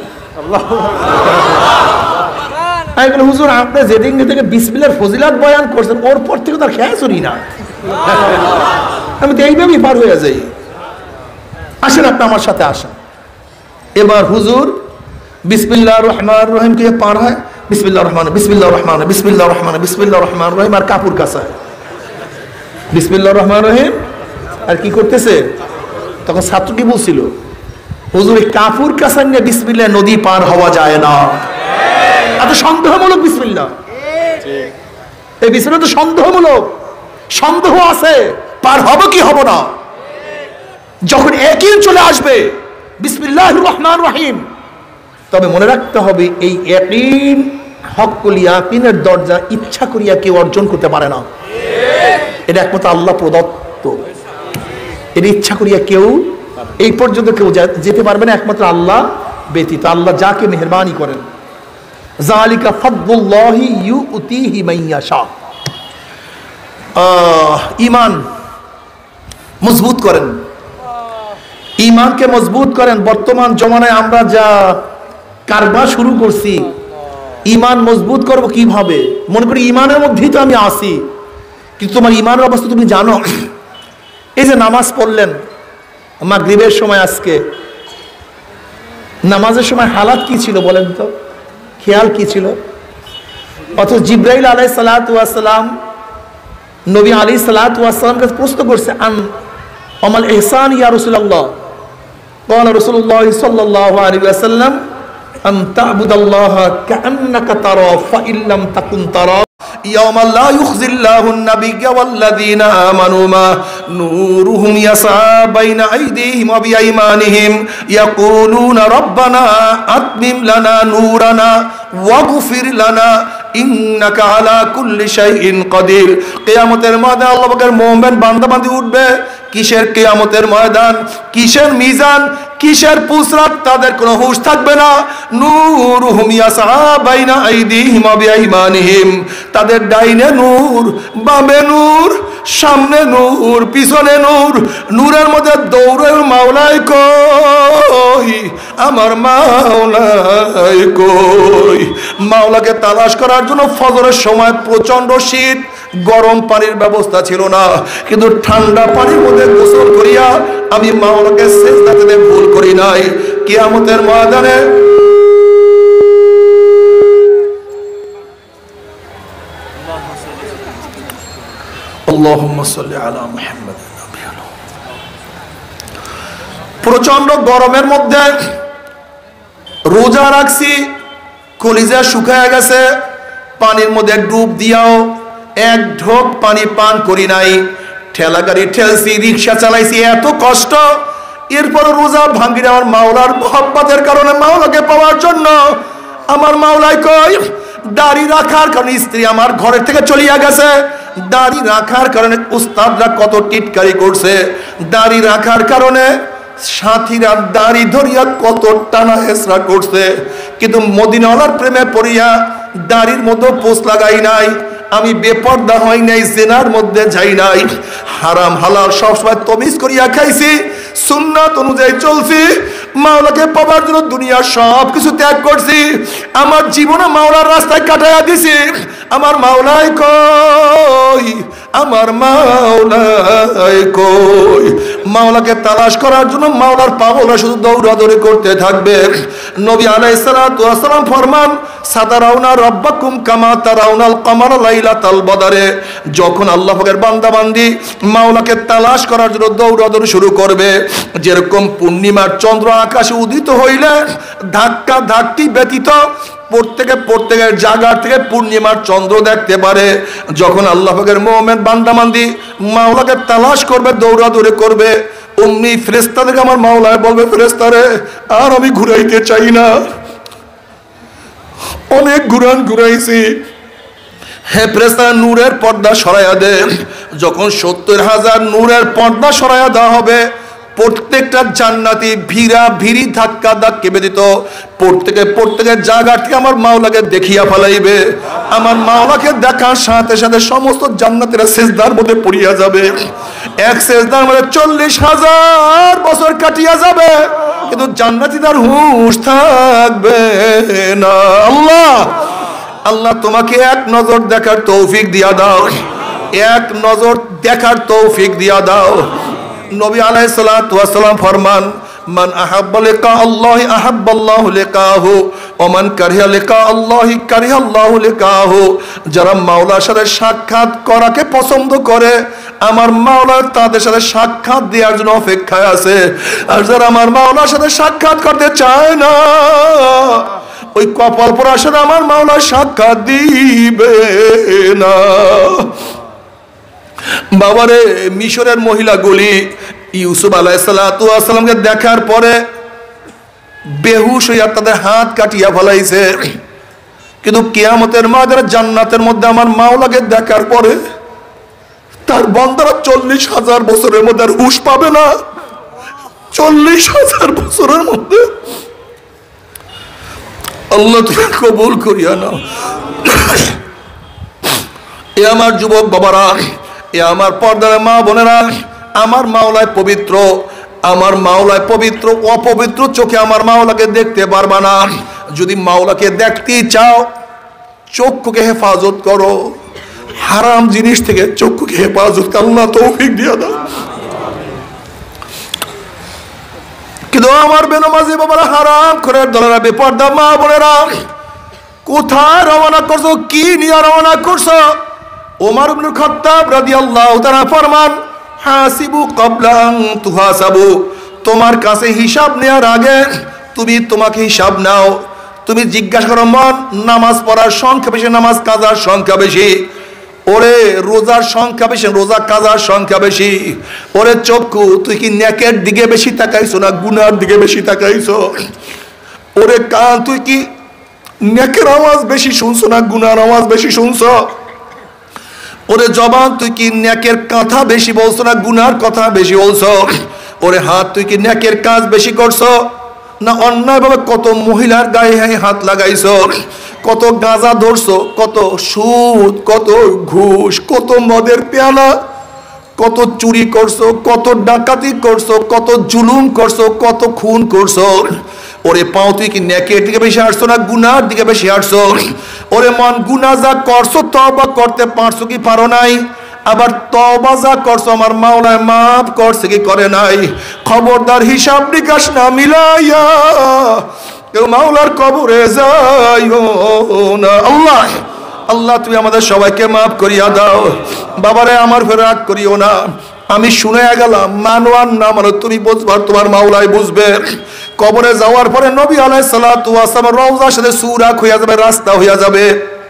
A: হুজুর আপনি যেদিন থেকে বিসমিল্লাহর ফজিলত বয়ান করছেন, ওর পর থেকে তার খেয়া চুরি না, আমি তো এইভাবেই পার হয়ে যাই। আসেন আপনি আমার সাথে আসেন। এবার হুজুর বিসমিল্লাহির রহমানির রহিম কে পার হয়, বিসমিল্লাহির রহমান, বিসমিল্লাহির রহমান, বিসমিল্লাহির রহমান, বিসমিল্লাহির রহমানির রহিম, আর কাপুর কাঁচায় বিসমিল্লাহির রহমানির রহিম। আর কি করতেছে? তখন ছাত্র কি বলছিল, হুজুর এই কাপুর কাঁচা নিয়ে বিসমিল্লাহ নদী পার হওয়া যায় না, এত সন্দেহমূলক বিসমিল্লাহ। এই বিসমিল্লাহ তো সন্দেহমূলক, সন্দেহ আছে পার হবে কি হব না। যখন ইয়াকিন চলে আসবে বিসমিল্লাহির রহমানির রহিম, তবে মনে রাখতে হবে এই ইয়াকিন, হক্কুল ইয়াকিনের দরজা ইচ্ছা করিয়া কেউ অর্জন করতে পারে না। এটা একমাত্র আল্লাহ প্রদত্ত, এটা ইচ্ছা করিয়া কেউ এই পর্যন্ত কেউ যেতে পারবে না, একমাত্র আল্লাহ ব্যতীত। আল্লাহ যাকে মেহেরবানি করেন, যালিকা ফাদলুল্লাহি ইউতিহি মান ইয়াশা। ঈমান মজবুত করেন, ঈমানকে মজবুত করেন। বর্তমান জমানায় আমরা যা কারবার শুরু করছি, ঈমান মজবুত করব কিভাবে? মনে করি ঈমানের মধ্যেই তো আমি আসি, কিন্তু তোমার ঈমানের অবস্থা তুমি জানো? এই যে নামাজ পড়লেন মাগরিবের সময়, আজকে নামাজের সময় হালাত কি ছিল বলেন তো, খেয়াল কি ছিল? অথচ জিবরাইল আলাইহিস সালাতু ওয়াস সালাম নবী আলাইহিস সালাতু ওয়াস সালামকে প্রশ্ন করছে, আন আমাল ইহসান ইয়া রাসূলুল্লাহ। قال رسول الله صلى الله عليه وسلم أن تعبد الله كأنك تراه فإن لم تكن تراه ইয়াওমা লা ইউখজিল্লাহুন নাবিয়্যা ওয়াল্লাযীনা আমানু মা নূরুহুম ইয়াসআ বাইনা আইদিহিম ওয়া বিআইমানিহিম ইয়াকুলুনা রাব্বানা আতমিম লানা নূরানা ওয়াগফির লানা ইন্নাকা আলা কুল্লি শাইইন কাদির। কিয়ামতের ময়দানে আল্লাহ পাকের মুমিন বান্দা-বান্দি উঠবে। কিসের কিয়ামতের ময়দান, কিসের মিজান, কিসের পুসরাত, তাদের কোনো হুঁশ থাকবে না। নূরুহুম ইয়াসআ বাইনা আইদিহিম ওয়া বিআইমানিহিম, তাদের ডাইনে নূর, বামে নূর, সামনে নূর, পিছনে নূর। নূরের মধ্যে দৌড়ে মাওলাই কই, আমার মাওলাই কই। মাওলাকে তালাশ করার জন্য ফজরের সময় প্রচন্ড শীত, গরম পানির ব্যবস্থা ছিল না, কিন্তু ঠান্ডা পানির মধ্যে গোসল করিয়া আমি মাওলাকে সিজদা দিতে ভুল করি নাই। কিয়ামতের ময়দানে আল্লাহুম্মা সাল্লি আলা মুহাম্মাদ। প্রচন্ড গরমের মধ্যে রোজা রাখছি, কলিজা শুকায় গেছে, পানির মধ্যে ডুব দিয়াও এক ঢোক পানি পান করি নাই। ঠেলা গাড়ি ঠেলছি, রিক্সা চালাইছি, এত কষ্ট, এরপর রোজা ভাঙ্গি আমার মাওলার মহব্বতের কারণে, মাওলাকে পাওয়ার জন্য। আমার মাওলাই কই, দাড়ি রাখার কারণে স্ত্রী আমার ঘরের থেকে চলিয়া গেছে, দাড়ি রাখার কারণে উস্তাদরা কত টিটকারি করছে, দাড়ি রাখার কারণে সাথীরা দাড়ি ধরিয়া কত টানা হেসরা করছে, কিন্তু মদিনাওয়ালার প্রেমে পড়িয়া দাড়ির মধ্যে পোষ লাগাই নাই, আমি বেপর্দা হই নাই, জেনার মধ্যে যাই নাই, হারাম হালাল সবসময় তমিজ করিয়া খাইছি, সুন্নাত অনুযায়ী চলছি, মাওলাকে পাবার জন্য দুনিয়ার সব কিছু ত্যাগ করছি, আমার জীবনে মাওলার রাস্তায় কাটাইয়া দিছি। আমার মাওলাই কই, আমার মাওলাই কই। মাওলাকে তালাশ করার জন্য মাওলার পাগলরা শুধু দৌড়াদৌড়ি করতে থাকবে। নবী আলাইহিস সালাতু ওয়াস সালাম ফরমান, সাতারাউনা রাব্বাকুম কামা তারাউনাল কমার লাইলাতাল বদরে। যখন আল্লাহ পাকের বান্দা বান্দি মাওলাকে তালাশ করার জন্য দৌড়াদৌড়ি শুরু করবে, যেরকম পূর্ণিমার চন্দ্র আকাশে উদিত হইলে ধাক্কা ধাক্কি ব্যতীত প্রত্যেকের জায়গা থেকে পূর্ণিমার চন্দ্র দেখতে পারে, যখন আল্লাহ পাকের মুমিন বান্দা বান্দি মাওলাকে তালাশ করবে, দৌড়াদৌড়ি করবে, অমনি ফেরেশতাদেরকে আমার মাওলায় বলবে, ফেরেশতারে আর আমি ঘুরাইতে চাই না, অনেক ঘুরাইছি, হে ফেরেশতা নূরের পর্দা সরাইয়া দে। যখন 70,000 নূরের পর্দা সরাইয়া দেওয়া হবে, প্রত্যেকটা জান্নাতি ভিড়া ভিড়ি ধাক্কা ধাক্কি ব্যতীত প্রত্যেকের জায়গা থেকে আমার মাওলাকে দেখিয়া ফেলাইবে। আমার মাওলাকে দেখার সাথে সাথে সমস্ত জান্নাতীরা সিজদার মধ্যে পড়িয়া যাবে। এক সিজদার মধ্যে 40,000 বছর কাটিয়া যাবে, কিন্তু জান্নাতীদের হুঁশ থাকবে না। আল্লাহ তোমাকে এক নজর দেখার তৌফিক দিয়া দাও, এক নজর দেখার তৌফিক দিয়া দাও। নবী আলাইহিস সালাতু ওয়াস সালাম ফরমান, মান আহাব্বা লিকা আল্লাহি আহাব্বাল্লাহু লিকাহু ওয়া মান কারিহা লিকা আল্লাহি কারিহাল্লাহু লিকাহু। যারা মাওলার সাথে সাক্ষাৎ করাকে পছন্দ করে, আমার মাওলা তাদের সাথে সাক্ষাৎ দেওয়ার জন্য অপেক্ষায় আছে। আর যারা আমার মাওলার সাথে সাক্ষাৎ করতে চায় না, ওই কপাল পোড়ার সাথে আমার মাওলা সাক্ষাৎ দিবে না। বাবারে, মিশরের মহিলাগুলি ইউসুফ আলাইহিস সালাতু ওয়াস সালামকে দেখার পরে বেহুশ হইয়া তাদের হাত কাটিয়া ফেলাইছে, কিন্তু কিয়ামতের ময়দানে জান্নাতের মধ্যে আমার মাওলাকে দেখার পরে তার বান্দারা 40,000 বছরের মধ্যে আর হুঁশ পাবে না। 40,000 বছরের মধ্যে আল্লাহ তুমি কবুল করিয়া নাও। এ আমার যুবক বাবারা, এ আমার পর্দার মা বোনেরা, আমার মাওলায় পবিত্র, আমার মাওলায় পবিত্র। অপবিত্র চোখে আমার মাওলাকে দেখতে পারবা না। যদি মাওলাকে দেখতে চাও, চক্ষুকে হেফাজত করো, হারাম জিনিস থেকে চক্ষুকে হেফাজত, আল্লাহ তৌফিক দিয়া দাও। কিন্তু আমার বেনামাজি বাবারা, হারাম করে দলেরা, বেপর্দা মা বোনেরা, কোথায় রওনা করছো, কি নিয়ে রওনা করছো? ওমর ইবনে খাত্তাব রাদিয়াল্লাহু তাআলা ফরমান, হাসিবু ক্বাবলা আন তুহাসাবু। তোমার কাছে হিসাব নেওয়ার আগে তুমি তোমাকে হিসাব নাও। তুমি জিজ্ঞাসা করো মন, নামাজ পড়ার সংখ্যা বেশি, নামাজ কাজার সংখ্যা বেশি? ওরে রোজার সংখ্যা বেশি, রোজা কাজার সংখ্যা বেশি? ওরে চক্ষু, তুই কি নেকের দিকে বেশি তাকাইছো না গুনার দিকে বেশি তাকাইছো? ওরে কান, তুই কি নেকের আওয়াজ বেশি শুনছো না গুনার আওয়াজ বেশি শুনছো? ওরে জবান, তুই কি নেকের কথা বেশি বলছো না গুনার কথা বেশি বলছো? ওরে হাত, তুই কি নেকের কাজ বেশি করছো না অন্যায় ভাবে কত মহিলার গায়ে হাত লাগাইছো, কত গাঁজা ধরছো, কত সুদ, কত ঘুষ, কত মদের পেয়ালা, কত চুরি করছো, কত ডাকাতি করছো, কত জুলুম করছো, কত খুন করছো? ওরে পাও, তুই কি নেকের দিকে বেশি হাঁটছো না গুনার দিকে বেশি হাঁটছো? ওরে মন, গুনাহ যা করছো তওবা করতে পারছো কি পারো নাই? আবার তওবা যা করছো আমার মাওলায় মাফ করছে কি করে নাই? খবরদার হিসাব নিকাশ না মিলাইয়া কেউ মাওলার কবরে যাইও না। আল্লাহ আল্লাহ, তুমি আমাদের সবাইকে মাফ করিয়া দাও। বাবারে আমার ফের রাগ করিও না, আমি শুনে গেলাম, মানো আর না মানো তুমি বুঝবার, তোমার মাওলাই বুঝবে। কবরে যাওয়ার পরে নবী আলাইহিস সালাতু ওয়াস সালাম রওজার সাথে সুরাক হইয়া যাবে, রাস্তা হইয়া যাবে।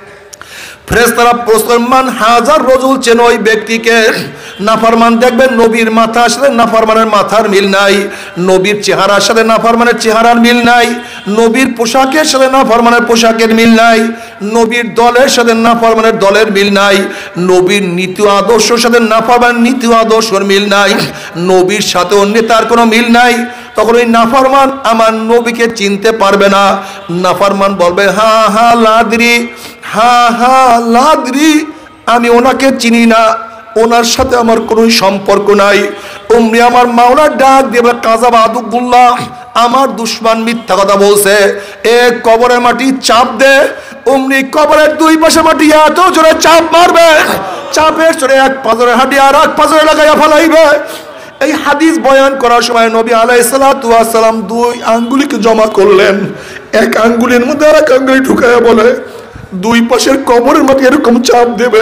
A: ফেরেশতারা প্রশ্ন, মান হাজার রজুল, চেন ওই ব্যক্তিকে? নাফরমান দেখবেন নবীর মাথার সাথে নাফরমানের মাথার মিল নাই, নবীর চেহারার সাথে নাফরমানের চেহারার মিল নাই, নবীর পোশাকের সাথে নাফরমানের পোশাকের মিল নাই, নবীর দলের সাথে নাফরমানের দলের মিল নাই, নবীর নীতি আদর্শের সাথে নাফরমানের নীতি আদর্শের মিল নাই, নবীর সাথে অন্য তার কোনো মিল নাই। তখন ওই নাফরমান আমার নবীকে চিনতে পারবে না। নাফরমান বলবে, হা হা লাদরি, হা হা লাদরি, আমি ওনাকে চিনি না, ওনার সাথে আমার কোনো সম্পর্ক নাই। অমনি আমার মাওলা ডাক দেবে, কাযাব আদুবুল্লাহ, আমার দুশমন মিথ্যা কথা বলছে, এ কবরের মাটি চাপ দে। অমনি কবরের দুই পাশে মাটি এত জোরে চাপ মারবে, চাপের জোরে এক পাজরের হাঁটি আর এক পাজরে লাগাইয়া ফেলাইবে। এই হাদিস বয়ান করার সময় নবী আলাইহিস সালাতু ওয়াস সালাম দুই আঙ্গুলিকে জমা করলেন, এক আঙ্গুলের মধ্যে আর এক আঙ্গুলি ঢুকাইয়া বলে, দুই পাশের কবরের মাটি এরকম চাপ দেবে,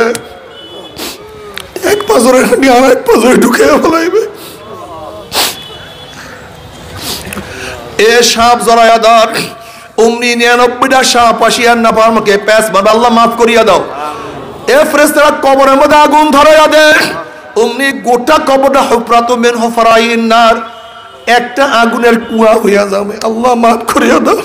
A: এক পাজরের হাঁটি আর এক পাজরে ঢুকাইয়া ফেলাইবে। এ সাপ জড়াইয়া ধর। অমনি 99টা সাপ আসিয়া নাফরমানকে প্যাঁচ মারবে, আল্লাহ মাফ করিয়া দাও। এ ফেরেশতারা কবরের মধ্যে আগুন ধরাইয়া দে। অমনি গোটা কবরটা হুফরাতু মিন হুফরাইন নার, একটা আগুনের কুয়া হইয়া যাবে, আল্লাহ মাফ করিয়া দাও।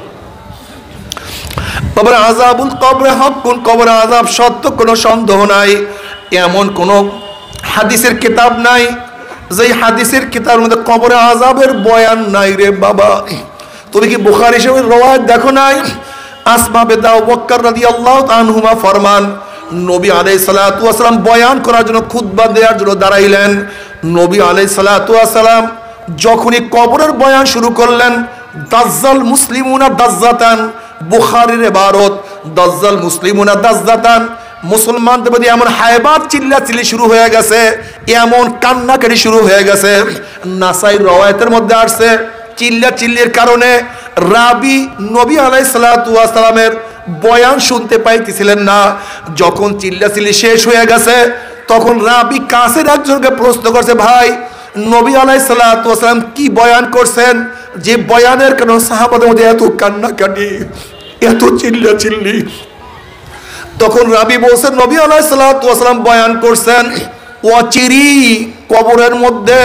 A: কবরে আযাবুল কবরে হকুন, কবরে আযাব সত্য, কোনো সন্দেহ নাই। এমন কোন হাদিসের কিতাব নাই যে হাদিসের কিতাবের মধ্যে কবরে আযাবের বয়ান নাই রে বাবা। তুমি কি বুখারী শরীফের রওয়ায়াত দেখো নাই? আসমা বিনতে আবু বকর রাদিয়াল্লাহু আনহুমা ফরমান, নবী আলাইহিস সালাতু ওয়াস সালাম বয়ান করার জন্য, খুতবা দেওয়ার জন্য দাঁড়াইলেন। নবী আলাইহিস সালাতু ওয়াস সালাম যখনই কবরের বয়ান শুরু করলেন, দাজ্জাল মুসলিমুনা দাজ্জাতান, বুখারীর ইবারত, দাজ্জাল মুসলিমুনা দাজ্জাতান, মুসলমানদের প্রতি এমন হায়বাত চিল্লাচিল্লি শুরু হয়ে গেছে, এমন কান্নাকাটি শুরু হয়ে গেছে। নাসাই রওয়ায়াতের মধ্যে আসছে, চিল্লাচিল্লির কারণে রাবি নবী আলাইহিস সালাতু ওয়াস সালামের বয়ান শুনতে পাইতেছিলেন না। যখন চিল্লাচিল্লি শেষ হয়ে গেছে, তখন রাবি কাছের একজনকে প্রশ্ন করছে, ভাই নবী আলাইহিস সালাতু ওয়াস সালাম কি বয়ান করছেন যে বয়ানের কারণে সাহাবাদের মধ্যে এত কান্নাকাটি, এত চিল্লাচিল্লি? তখন রাবি বলছেন, নবী আলাইহিস সালাতু ওয়াস সালাম বয়ান করছেন, অচিরি কবরের মধ্যে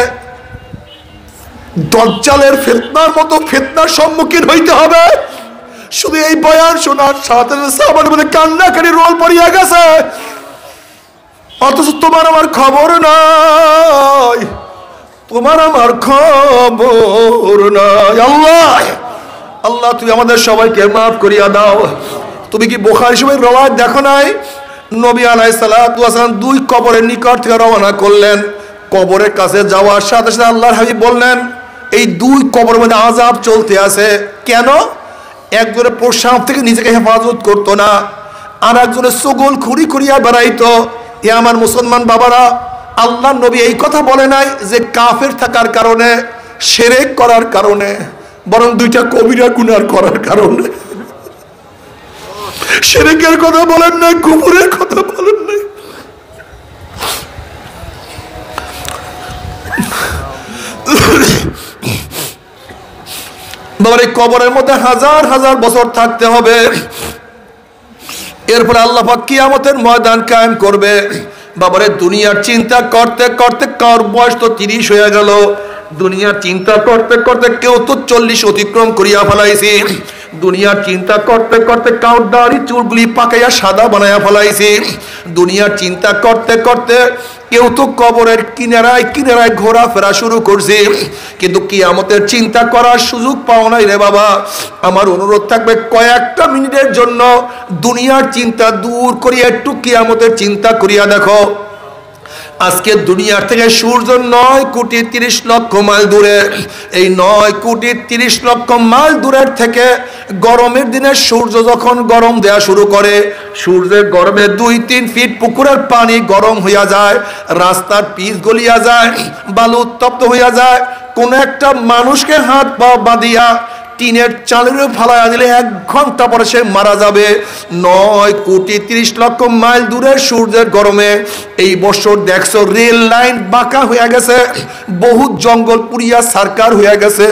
A: দাজ্জালের ফিতনার মতো ফিতনার সম্মুখীন হইতে হবে। শুধু এই বয়ান শোনার সাথে সাহাবাদের মধ্যে কান্নাকাটি রোল পড়িয়া গেছে, অথচ তোমার আমার খবর নাই, তোমার আমার খবর নাই। আল্লাহ আল্লাহ, তুমি আমাদের সবাইকে মাফ করিয়া দাও। তুমি কি বুখারী শরীফের রওয়ায়াত দেখো নাই? নবী আলাইহিস সালাতু ওয়াস সালাম দুই কবরের নিকট থেকে রওনা করলেন। কবরের কাছে যাওয়ার সাথে সাথে আল্লাহর হাবিব বললেন, এই দুই কবরের মধ্যে আযাব চলতে আছে। কেন? একজনের প্রস্রাব থেকে নিজেকে হেফাজত করতো না, আর একজনের চগল খুঁড়ি খুঁড়িয়া বেড়াইতো। এ আমার মুসলমান বাবারা, আল্লাহ নবী এই কথা বলে নাই যে কাফের থাকার কারণে, শিরক করার কারণে, বরং দুইটা কবিরা গুনাহ করার কারণে। শিরকের কথা বলেন নাই, কুফরের কথা বলেন নাই। বাবা এই কবরের মধ্যে হাজার হাজার বছর থাকতে হবে। এরপরে আল্লাহ পাক কিয়ামতের ময়দান কায়েম করবে। বাবারে দুনিয়ার চিন্তা করতে করতে কার বয়স তো 30 হয়ে গেল, দুনিয়ার চিন্তা করতে করতে কেউ তো 40 অতিক্রম করিয়া ফেলাইছে, দুনিয়ার চিন্তা করতে করতে কাউর দাড়ি চুলগুলি পাকাইয়া সাদা বানাইয়া ফেলাইছে, দুনিয়ার চিন্তা করতে করতে কেউ তো কবরের কিনারায় কিনারায় ঘোরাফেরা শুরু করছে। কিন্তু কিয়ামতের চিন্তা করার সুযোগ পাও নাই রে বাবা। আমার অনুরোধ থাকবে কয়েকটা মিনিটের জন্য দুনিয়ার চিন্তা দূর করিয়া একটু কিয়ামতের চিন্তা করিয়া দেখো। আজকে দুনিয়ার থেকে সূর্য 9,30,00,000 মাইল দূরে। এই 9,30,00,000 মাইল দূরের থেকে গরমের দিনে সূর্য যখন গরম দেয়া শুরু করে, সূর্যের গরমে 2-3 ফিট পুকুরের পানি গরম হইয়া যায়, রাস্তার পিচ গলিয়া যায়, বালু উত্তপ্ত হইয়া যায়। কোন একটা মানুষকে হাত পা বাঁধিয়া টিনের চালের ফালাইয়া দিলে 1 ঘন্টা পরে সে মারা যাবে। 9,30,00,000 মাইল দূরের সূর্যের গরমে এই বছর দেখছো রেল লাইন বাঁকা হয়ে গেছে, বহুত জঙ্গল পুড়িয়া সারকার হয়ে গেছে।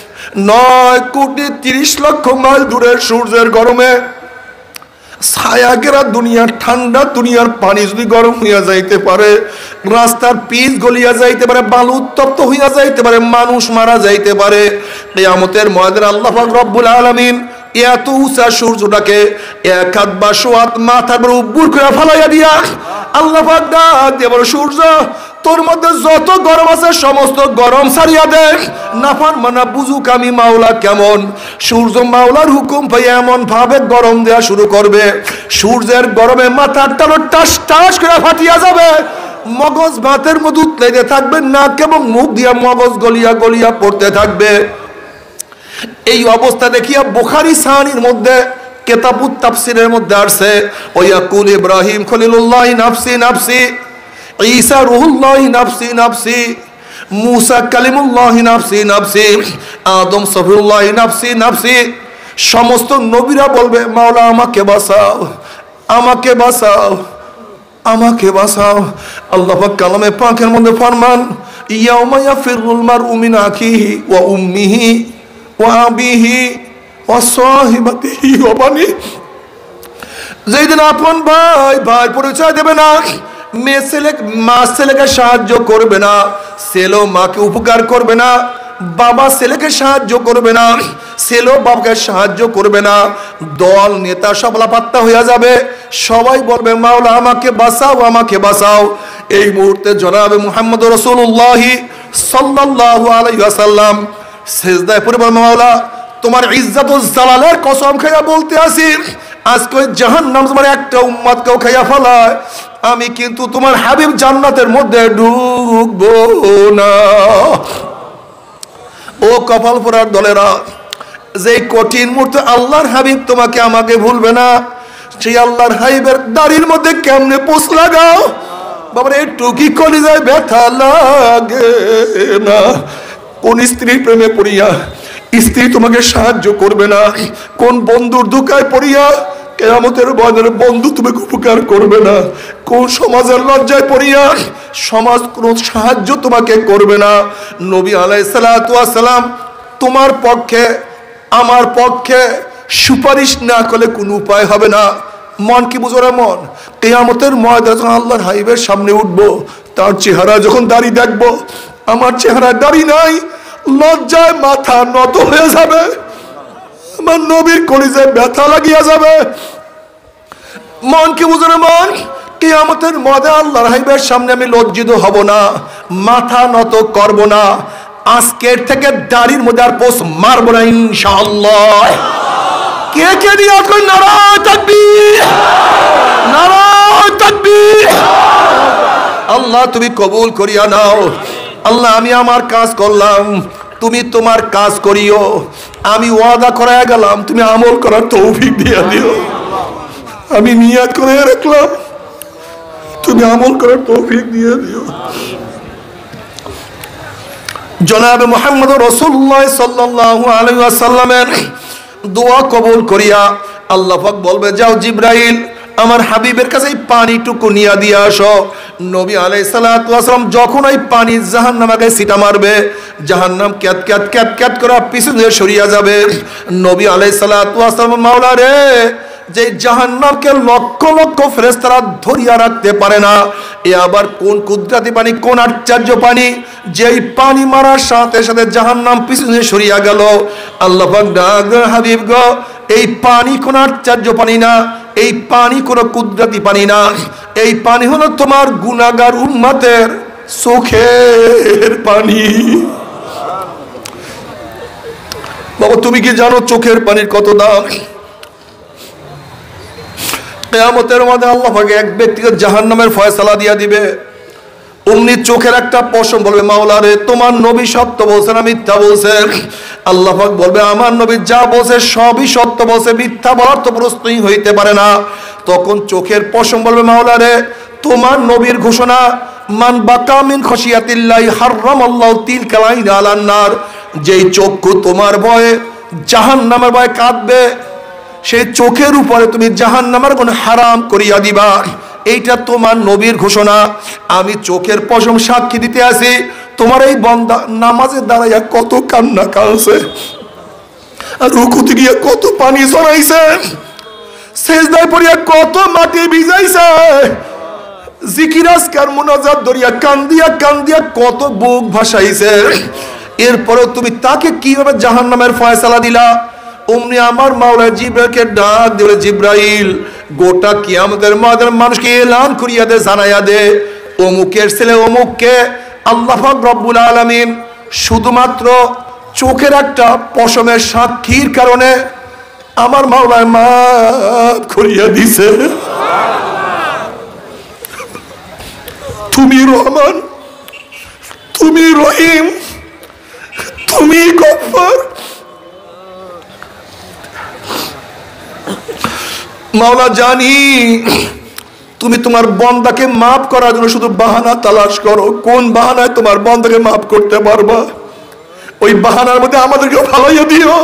A: 9,30,00,000 মাইল দূরের সূর্যের গরমে ছায়া গেরা দুনিয়ার ঠান্ডা দুনিয়ার পানি যদি গরম হইয়া যাইতে পারে, রাস্তার পিচ গলিয়া যাইতে পারে, বালু উত্তপ্ত হইয়া যাইতে পারে, মানুষ মারা যাইতে পারে, কিয়ামতের ময়দানে আল্লাহ পাক রব্বুল আলামিন এত উঁচা সূর্যটাকে 1 হাত বা 100 হাত মাথার উপর উব্বুর করে ফালাইয়া দিয়া আল্লাহ পাক ডাক দিয়ে বলে, সূর্য তোর মধ্যে যত গরম আছে সমস্ত গরম ছাড়িয়া দে, নাফরমানা বুঝুক আমি মাওলা কেমন। সূর্য মাওলার হুকুম পাই এমন ভাবে গরম দেওয়া শুরু করবে, সূর্যের গরমে মাথার টানো টাস টাস করে ফাটিয়া যাবে, মগজ ভাতের মধ্যে উতলাইতে থাকবে, নাক এবং মুখ দিয়া মগজ গলিয়া গলিয়া পড়তে থাকবে। এই অবস্থা দেখিয়া বুখারী সাহানির মধ্যে কিতাবুত তাফসীরের মধ্যে আসছে, ওয়াকুল ইব্রাহিম খলিলুল্লাহ নাফসি নাফসি, ঈসা রুহুল্লাহ নাফসি নাফসি, মুসা কালিমুল্লাহ নাফসি নাফসি, আদম সফিউল্লাহ নাফসি নাফসি। সমস্ত নবীরা বলবে, মাওলা আমাকে বাঁচাও, আমাকে বাঁচাও, আমাকে বাঁচাও। আল্লাহ পাক কালামে পাকের মধ্যে ফরমান, ইয়াউমা ইয়াফিরুল মারউ মিন আখিহি ওয়া উম্মিহি ওয়া আবিহি ওয়া সাহিবাতিহি ওয়া বানি। যেদিন আপন ভাই ভাই পরিচয় দেবে না, মেয়ে ছেলে মা ছেলেকে সাহায্য করবে না, ছেলে মাকে উপকার করবে না, বাবা ছেলেকে সাহায্য করবে না, ছেলে বাবাকে সাহায্য করবে না, দল নেতা সব লাপাত্তা হইয়া যাবে। সবাই বলবে, মাওলা আমাকে বাঁচাও, আমাকে বাঁচাও। এই মুহূর্তে জনাবে মুহাম্মদ রাসূলুল্লাহ সাল্লাল্লাহু আলাইহি ওয়াসাল্লাম সিজদায় পড়ে বলবে, মাওলা তোমার ইজ্জত ও জালালের কসম খাইয়া বলতে আসি, আজকে ওই জাহান্নাম তোমার একটা উম্মতকেও খাইয়া ফেলায়, আমি কিন্তু তোমার হাবিব জান্নাতের মধ্যে ঢুকবো না। ও কপাল পোড়ার দলেরা, যে কঠিন মুহূর্তে আল্লাহর হাবিব তোমাকে আমাকে ভুলবে না, সেই আল্লাহর হাবিবের দাড়ির মধ্যে কেমনে পোষ লাগাও বাবার, একটু কি কলিজায় ব্যথা লাগে না? কোন স্ত্রীর প্রেমে পড়িয়া স্ত্রী তোমাকে সাহায্য করবে না, কোন বন্ধুর ধোঁকায় পড়িয়া কিয়ামতের ময়দানে বন্ধু তোমাকে উপকার করবে না, কোন সমাজের লজ্জায় পড়িয়া সমাজ কোন সাহায্য তোমাকে করবে না। নবী আলাইহিস সালাতু ওয়াস সালাম তোমার পক্ষে আমার পক্ষে সুপারিশ না করলে কোনো উপায় হবে না। মন কি বুঝো রে মন? কিয়ামতের ময়দানে যখন আল্লাহর হাবিবের সামনে উঠবো, তার চেহারা যখন দাড়ি দেখবো, আমার চেহারায় দাড়ি নাই, লজ্জায় মাথা নত হয়ে যাবে, আমার নবীর কলিজায় ব্যথা লাগিয়া যাবে। মন কি বুঝো রে মন? কিয়ামতের ময়দানে আল্লাহর হাবিবের সামনে আমি লজ্জিত হব না, মাথা নত করব না। আজকের থেকে দাড়ির মধ্যে আর পোষ মারবো না ইনশাআল্লাহ। কে কে নিয়ে আসবেন? নারায়ে তাকবীর, নারায়ে তাকবীর। আল্লাহ তুমি কবুল করিয়া নাও। আল্লাহ আমি আমার কাজ করলাম, তুমি তোমার কাজ করিও। আমি ওয়াদা করে গেলাম, তুমি আমল করার তৌফিক দিয়ে দিও। আমি নিয়ত করে রাখলাম, তুমি আমল করার তৌফিক দিয়ে দিও। জনাবে মুহাম্মদ রাসূলুল্লাহ সাল্লাল্লাহু আলাইহি ওয়াসাল্লামের দোয়া কবুল করিয়া আল্লাহ পাক বলবে, যাও জিবরাইল আমার হাবিবের কাছে এই পানিটুকু নিয়ে দিয়ে আসো। নবী আলাইহিস সালাতু ওয়াস সালাম যখন ওই পানি জাহান্নামকে ছিটা মারবে, জাহান্নাম ক্যাত ক্যাত ক্যাত ক্যাত করে পিছনে সরিয়ে যাবে। নবী আলাইহিস সালাতু ওয়াস সালাম, মাওলা রে, যে জাহান্নামকে লক্ষ লক্ষ ফেরেশতারা ধরিয়া রাখতে পারে না, এ আবার কোন কুদরতি পানি, কোন আশ্চর্য পানি, যেই পানি মারার সাথে সাথে জাহান্নাম পিছনে সরিয়া গেল। আল্লাহ পাক ডাক, হাবিব গো, এই পানি কোন আশ্চর্য পানি না, এই পানি কোন কুদরতি পানি না, এই পানি হলো তোমার গুনাহগার উম্মতের চোখের পানি। বাবা, তুমি কি জানো চোখের পানির কত দাম? কিয়ামতের মাঠে আল্লাহ পাক এক ব্যক্তিকে জাহান্নামের ফয়সালা দিয়া দিবে। অমনি চোখের একটা পশম বলবে, মাওলা রে, তোমার নবী সত্য বলছে না মিথ্যা বলছে? আল্লাহ পাক বলবে, আমার নবী যা বলছে সবই সত্য বলছে, মিথ্যা বলার তো প্রশ্নই হইতে পারে না। তখন চোখের পশম বলবে, মাওলা রে, তোমার নবীর ঘোষণা, মান বাকা মিন খশিয়াতিল্লাহি হারামাল্লাহু তিলকাল আইন আলান নার, যেই চক্ষু তোমার ভয়ে জাহান্নামের ভয়ে কাঁদবে, সেই চোখের উপরে তুমি জাহান্নামের গুণ হারাম করিয়া দিবা। এইটা তোমার নবীর ঘোষণা। আমি চোখের পশম সাক্ষী দিতে আসি, তোমার এই বান্দা নামাজে দাঁড়াইয়া কত কান্না কাঁদছে, আর রুকুতে গিয়া কত পানি ছড়াইছে, সেজদায় পড়িয়া কত মাটি ভিজাইছে, জিকির আজকার মুনাজাত ধরিয়া কান্দিয়া কান্দিয়া কত বুক ভাসাইছে। এরপরেও তুমি তাকে কিভাবে জাহান্নামের ফয়সালা দিলা? অমনি আমার মাওলা জিব্রাইলকে ডাক দিলে, জিব্রাইল, গোটা কিয়ামতের ময়দানে মানুষকে এলান করিয়া দে, জানাইয়া দে, অমুকের ছেলে অমুককে আল্লাহ পাক রব্বুল আলামিন শুধুমাত্র চোখের একটা পশমের সাক্ষীর কারণে আমার মাওলায় মাফ করিয়া দিছে। তুমি রহমান, তুমি রহিম, তুমি গফফার। মাওলা, জানি তুমি তোমার বান্দাকে মাফ করার জন্য শুধু বাহানা তালাশ করো। কোন বাহানায় তোমার বান্দাকে মাফ করতে পারবা, ওই বাহানার মধ্যে আমাদেরকে ভালাইয়া দিও।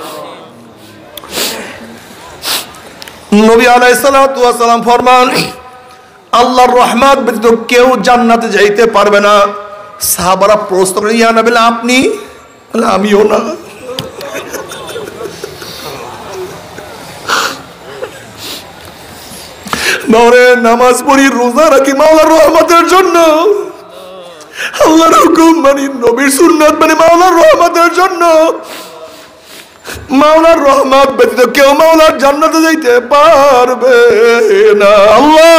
A: নবী আলাইহিস সালাতু ওয়াস সালাম ফরমান, আল্লাহর রহমত ব্যতীত কেউ জান্নাতে যাইতে পারবে না। সাহাবারা প্রশ্ন করেন, ইয়া নবী, আপনি? বলে, আমিও না। নরে নামাজ পড়ি, রোজা রাখি মাওলার রহমতের জন্য, আল্লাহর হুকুম মানি, নবীর সুন্নাত মানি মাওলার রহমতের জন্য। মাওলার রহমত ব্যতীত কেউ মাওলার জান্নাতে যাইতে পারবে না। আল্লাহ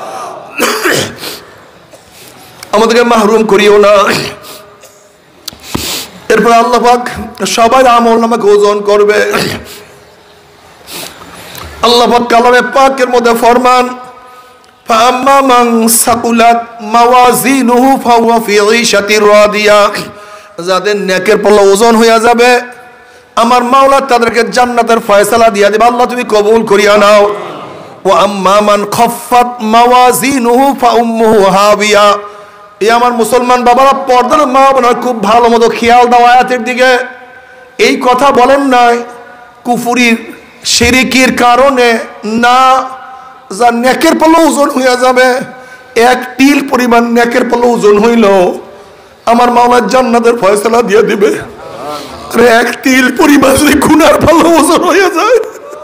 A: আমাদেরকে মাহরুম করিও না। এরপর আল্লাহ পাক সবাই আমল নামাকে ওজন করবে। আল্লাহ পাক কালামে পাকের মধ্যে ফরমান, ফাআম্মা মান সাকুলাত মাওয়াজিনুহু ফাহুয়া ফি ঈশাতির রাদিয়া, যাদের নেকের পাল্লা ওজন হইয়া যাবে আমার মাওলা তাদেরকে জান্নাতের ফয়সালা দিয়া দিবে। আল্লাহ তুমি কবুল করিয়া নাও। ওয়া আম্মা মান খাফফাত মাওয়াজিনুহু ফাউম্মুহু হাবিয়া, এই আমার মুসলমান বাবারা, পর্দার মা বোনেরা খুব ভালো মতো খেয়াল দাও আয়াতের দিকে। এই কথা বলেন নাই কুফরির শিরকির কারণে না, যা নেকের পাল্লা ওজন হইয়া যাবে, এক তিল পরিমাণ নেকের পাল্লা ওজন হইল আমার মাওলা জান্নাতের ফয়সালা দিয়ে দিবে। আরে এক তিল পরিমাণ গুনার পাল্লা ওজন হইয়া যায়,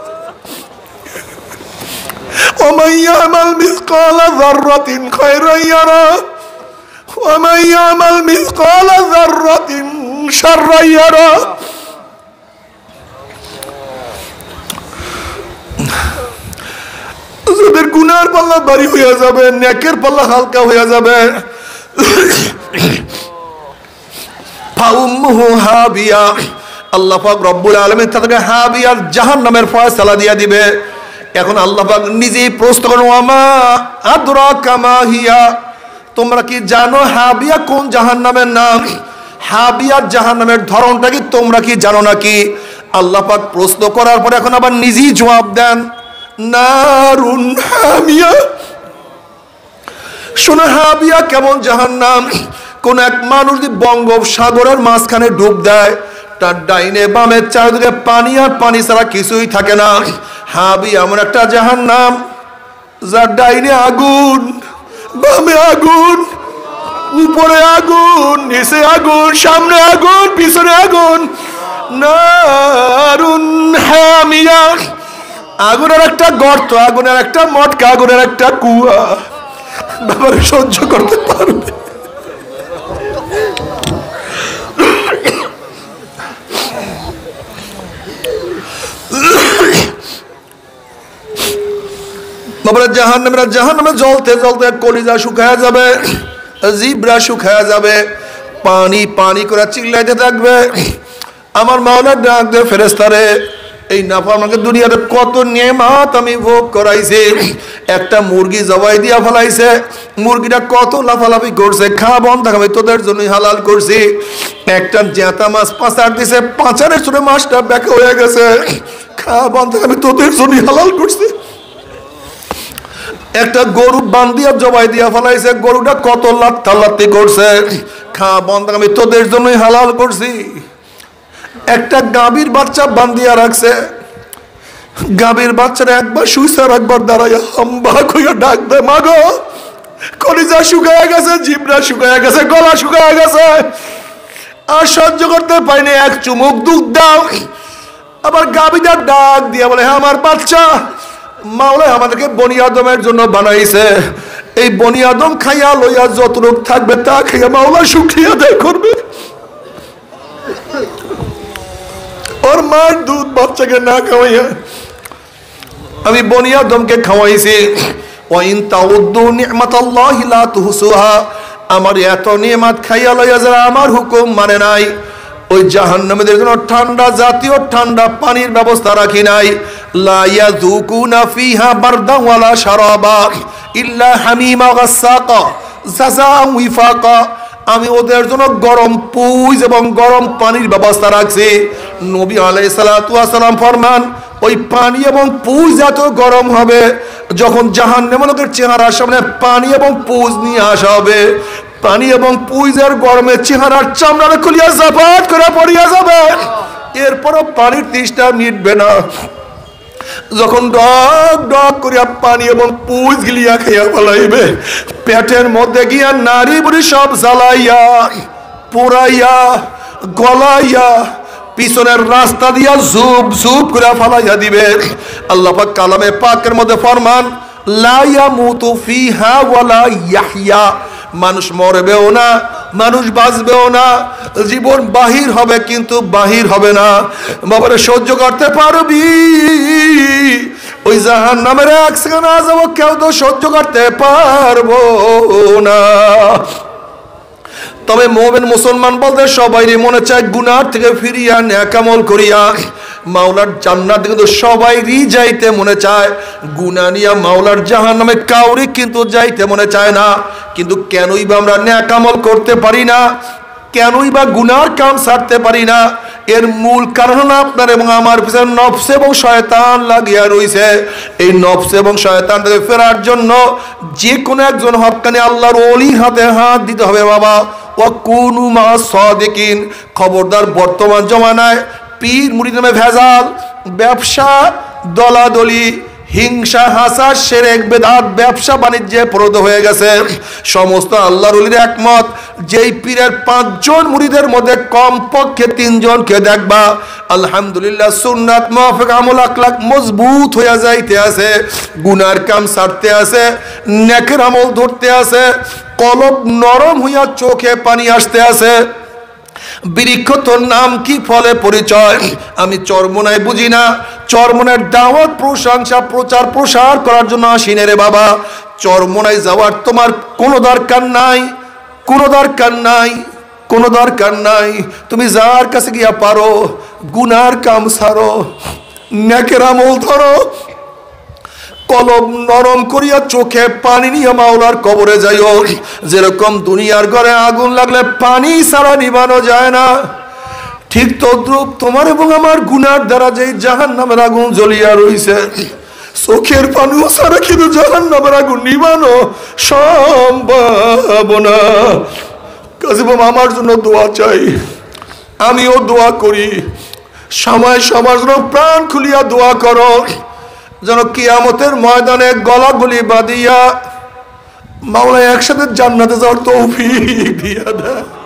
A: ওমান ইয়ামাল মিসকালা যাররাতিন খায়রান ইয়ারা ওমান ইয়ামাল মিসকালা যাররাতিন শাররান ইয়ারা। যাদের গুনার পাল্লা ভারী হইয়া যাবে, নেকের পাল্লা হালকা হইয়া যাবে, ফাউম্মুহু হাবিয়া, আল্লাহ পাক রব্বুল আলামিন তাদেরকে হাবিয়ার জাহান্নামের ফয়সালা দিয়া দিবে। এখন আল্লাহ পাক নিজেই প্রশ্ন করেন, ওয়ামা আদরাকা মা হিয়া, তোমরা কি জানো হাবিয়া কোন জাহান্নামের নাম? হাবিয়ার জাহান্নামের ধরনটা কি তোমরা কি জানো নাকি? আল্লাহ পাক প্রশ্ন করার পরে এখন আবার নিজেই জবাব দেন, নারুন হামিয়া। শোনো, হাবিয়া কেমন জাহান্নাম? কোন এক মানুষ যদি বঙ্গোপসাগরের মাঝখানে ডুব দেয়, তার ডাইনে বামে চারিদিকে পানি আর পানি ছাড়া কিছুই থাকে না। হাবিয়া এমন একটা জাহান্নাম, যার ডাইনে আগুন, বামে আগুন, উপরে আগুন, নিচে আগুন, সামনে আগুন, পিছনে আগুন। নারুন হামিয়া, আগুনের একটা গর্ত, আগুনের একটা মটকা, আগুনের একটা কুয়া। বাবার সহ্য করতে পারবে? বাবার জাহান্নামে জ্বলতে জ্বলতে কলিজা শুকায় যাবে, জিব্রা শুকায় যাবে, পানি পানি করে চিল্লাইতে থাকবে। আমার মাওলা ডাক দে, ফেরেশতারে এই নাফরমানকে দুনিয়াতে কত নেয়ামত আমি ভোগ করাইছি। একটা মুরগি জবাই দিয়া ফেলাইছে, মুরগিটা কত লাফালাফি করছে, খা বন্ধ আমি তোদের জন্যই হালাল করছি। একটা জ্যাঁতা মাছ পাচার দিছে, পাচারের জন্য মাছটা ব্যাকা হয়ে গেছে, খা বন্ধ আমি তোদের জন্যই হালাল করছি। একটা গরু বান্ধিয়া জবাই দিয়া ফেলাইছে, গরুটা কত লাত্তি করছে, খা বন্ধ আমি তোদের জন্যই হালাল করছি। একটা গাভীর বাচ্চা বান্ধিয়া রাখছে, গাভীর বাচ্চারা একবার শুইছে আর একবার দাঁড়াইয়া হাম্বা কইয়া ডাক দেয়, মাগো কলিজা শুকায় গেছে, জিব্রা শুকায় গেছে, গলা শুকায় গেছে, আর সহ্য করতে পারিনি, এক চুমুক দুধ দাও। আবার গাভীটা ডাক দিয়া বলে, হ্যাঁ আমার বাচ্চা, মাওলা আমাদেরকে বনি আদমের জন্য বানাইছে, এই বনি আদম খাইয়া লইয়া যতটুক থাকবে তা খাইয়া মাওলা শুকরিয়া আদায় করবে। ওর মার দুধ বাচ্চাকে না খাওয়াইয়া আমি বনি আদমকে খাওয়াইছি। ওয়াইন তাউদ্দু নি'মাতাল্লাহি লা তুহসুহা, আমার এত নিয়ামত খাইয়া লইয়া যারা আমার হুকুম মানে নাই, ওই জাহান্নামীদের জন্য ঠান্ডা জাতীয় ঠান্ডা পানির ব্যবস্থা রাখি নাই। লা ইয়াযুকুনা ফিহা বারদা ওয়ালা শারাবা ইল্লা হামিমা গাসসাকা জাযাআন ওয়িফাকা, আমি ওদের জন্য গরম পুজ এবং গরম পানির ব্যবস্থা রাখছি। নবী আলাইহিস সালাতু ওয়াস সালাম ফরমান, ওই পানি এবং পুজ এত গরম হবে, যখন জাহান্নামী লোকের চেহারার সামনে পানি এবং পুজ নিয়ে আসা হবে, পানি এবং পুইজের গরমে চেহারার চামড়া খুলিয়া জাপাত করে পড়িয়া যাবে, এরপরও পানির তৃষ্ণা মিটবে না। যখন ডক ডক করিয়া পানি এবং পুজ গিলিয়া খাইয়া ফেলাইবে, পেটের মধ্যে গিয়া নারী বুড়ি সব জ্বালাইয়া পোড়াইয়া গলাইয়া পিছনের রাস্তা দিয়া জুব জুব করে ফালাইয়া দিবে। আল্লাহ পাক কালামে পাকের মধ্যে ফরমান, লা ইয়ামুতু ফিহা ওয়ালা ইয়াহইয়া, মানুষ মরবেও না, মানুষ বাঁচবেও না, জীবন বাহির হবে কিন্তু বাহির হবে না। বাবারে সহ্য করতে পারবি? ওই জাহান্নামের এক সেকেন্ড না যাব, কেউ তো সহ্য করতে পারবো না। তবে মুমিন মুসলমান বলতে সবাইরই মনে চায় গুনাহ থেকে ফিরিয়া নেক আমল করিয়া মাওলার জান্নাত, কিন্তু সবাইরই যাইতে মনে চায়। গুনাহ নিয়া মাওলার জাহান্নামে কাউরি কিন্তু যাইতে মনে চায় না। কিন্তু কেনই বা আমরা নেক আমল করতে পারি না, কেনই বা গুনার কাম ছাড়তে পারি না? এর মূল কারণ হলো আপনার এবং আমার পিছনে নফস এবং শয়তান লাগিয়া রয়েছে। এই নফস এবং শয়তান থেকে ফেরার জন্য যে কোনো একজন হক্কানি আল্লাহর ওলির হাতে হাত দিতে হবে। বাবা ওয়াকুনু মা'আস সাদিকিন, খবরদার বর্তমান জমানায় পীর মুরিদ নামে ভেজাল, ব্যবসা, দলাদলি, হিংসা, হাসাদ, শিরক, বিদআত ব্যবসা বাণিজ্যে প্রদ হয়ে গেছে। সমস্ত আল্লাহর ওলির একমত, যেই পীরের 5 জন মুরিদের মধ্যে কমপক্ষে 3 জনকে দেখবা আলহামদুলিল্লাহ সুন্নাত মুওয়াফিক আমল আখলাক মজবুত হয়ে যাইতে আছে, গুনার কাম ছাড়তে আছে, নেকের আমল ধরতে আছে, কলব নরম হইয়া চোখে পানি আসতে আছে। বৃক্ষ তোর নাম কি, ফলে পরিচয়? আমি চরমোনায় বুঝি না, চরমোনার দাওয়াত প্রশংসা প্রচার প্রসার করার জন্য আসিনে রে বাবা। চরমোনায় যাওয়ার তোমার কোনো দরকার নাই, কোনো দরকার নাই, কোনো দরকার নাই। তুমি যার কাছে গিয়া পারো গুনার কাম ছাড়ো, নেকের আমল ধরো, কলব নরম করিয়া চোখে পানি নিয়ে মাওলার কবরে যাইও। যেরকম দুনিয়ার ঘরে আগুন লাগলে পানি ছাড়া নিভানো যায় না, ঠিক তদ্রুপ তোমার এবং আমার গুনার দ্বারা যেই জাহান্নামের আগুন জ্বলিয়া রইছে, চোখের পানি ছাড়া কিন্তু জাহান্নামের আগুন নিভানো সম্ভব না। কাজী বাবা আমার জন্য দোয়া চাই, আমিও দোয়া করি, সময় সবার জন্য প্রাণ খুলিয়া দোয়া করো।
B: যেন কিয়ামতের ময়দানে গলাগুলি বাঁধিয়া মাওলা একসাথে জান্নাতে যাওয়ার তৌফিক দিয়া দেয়।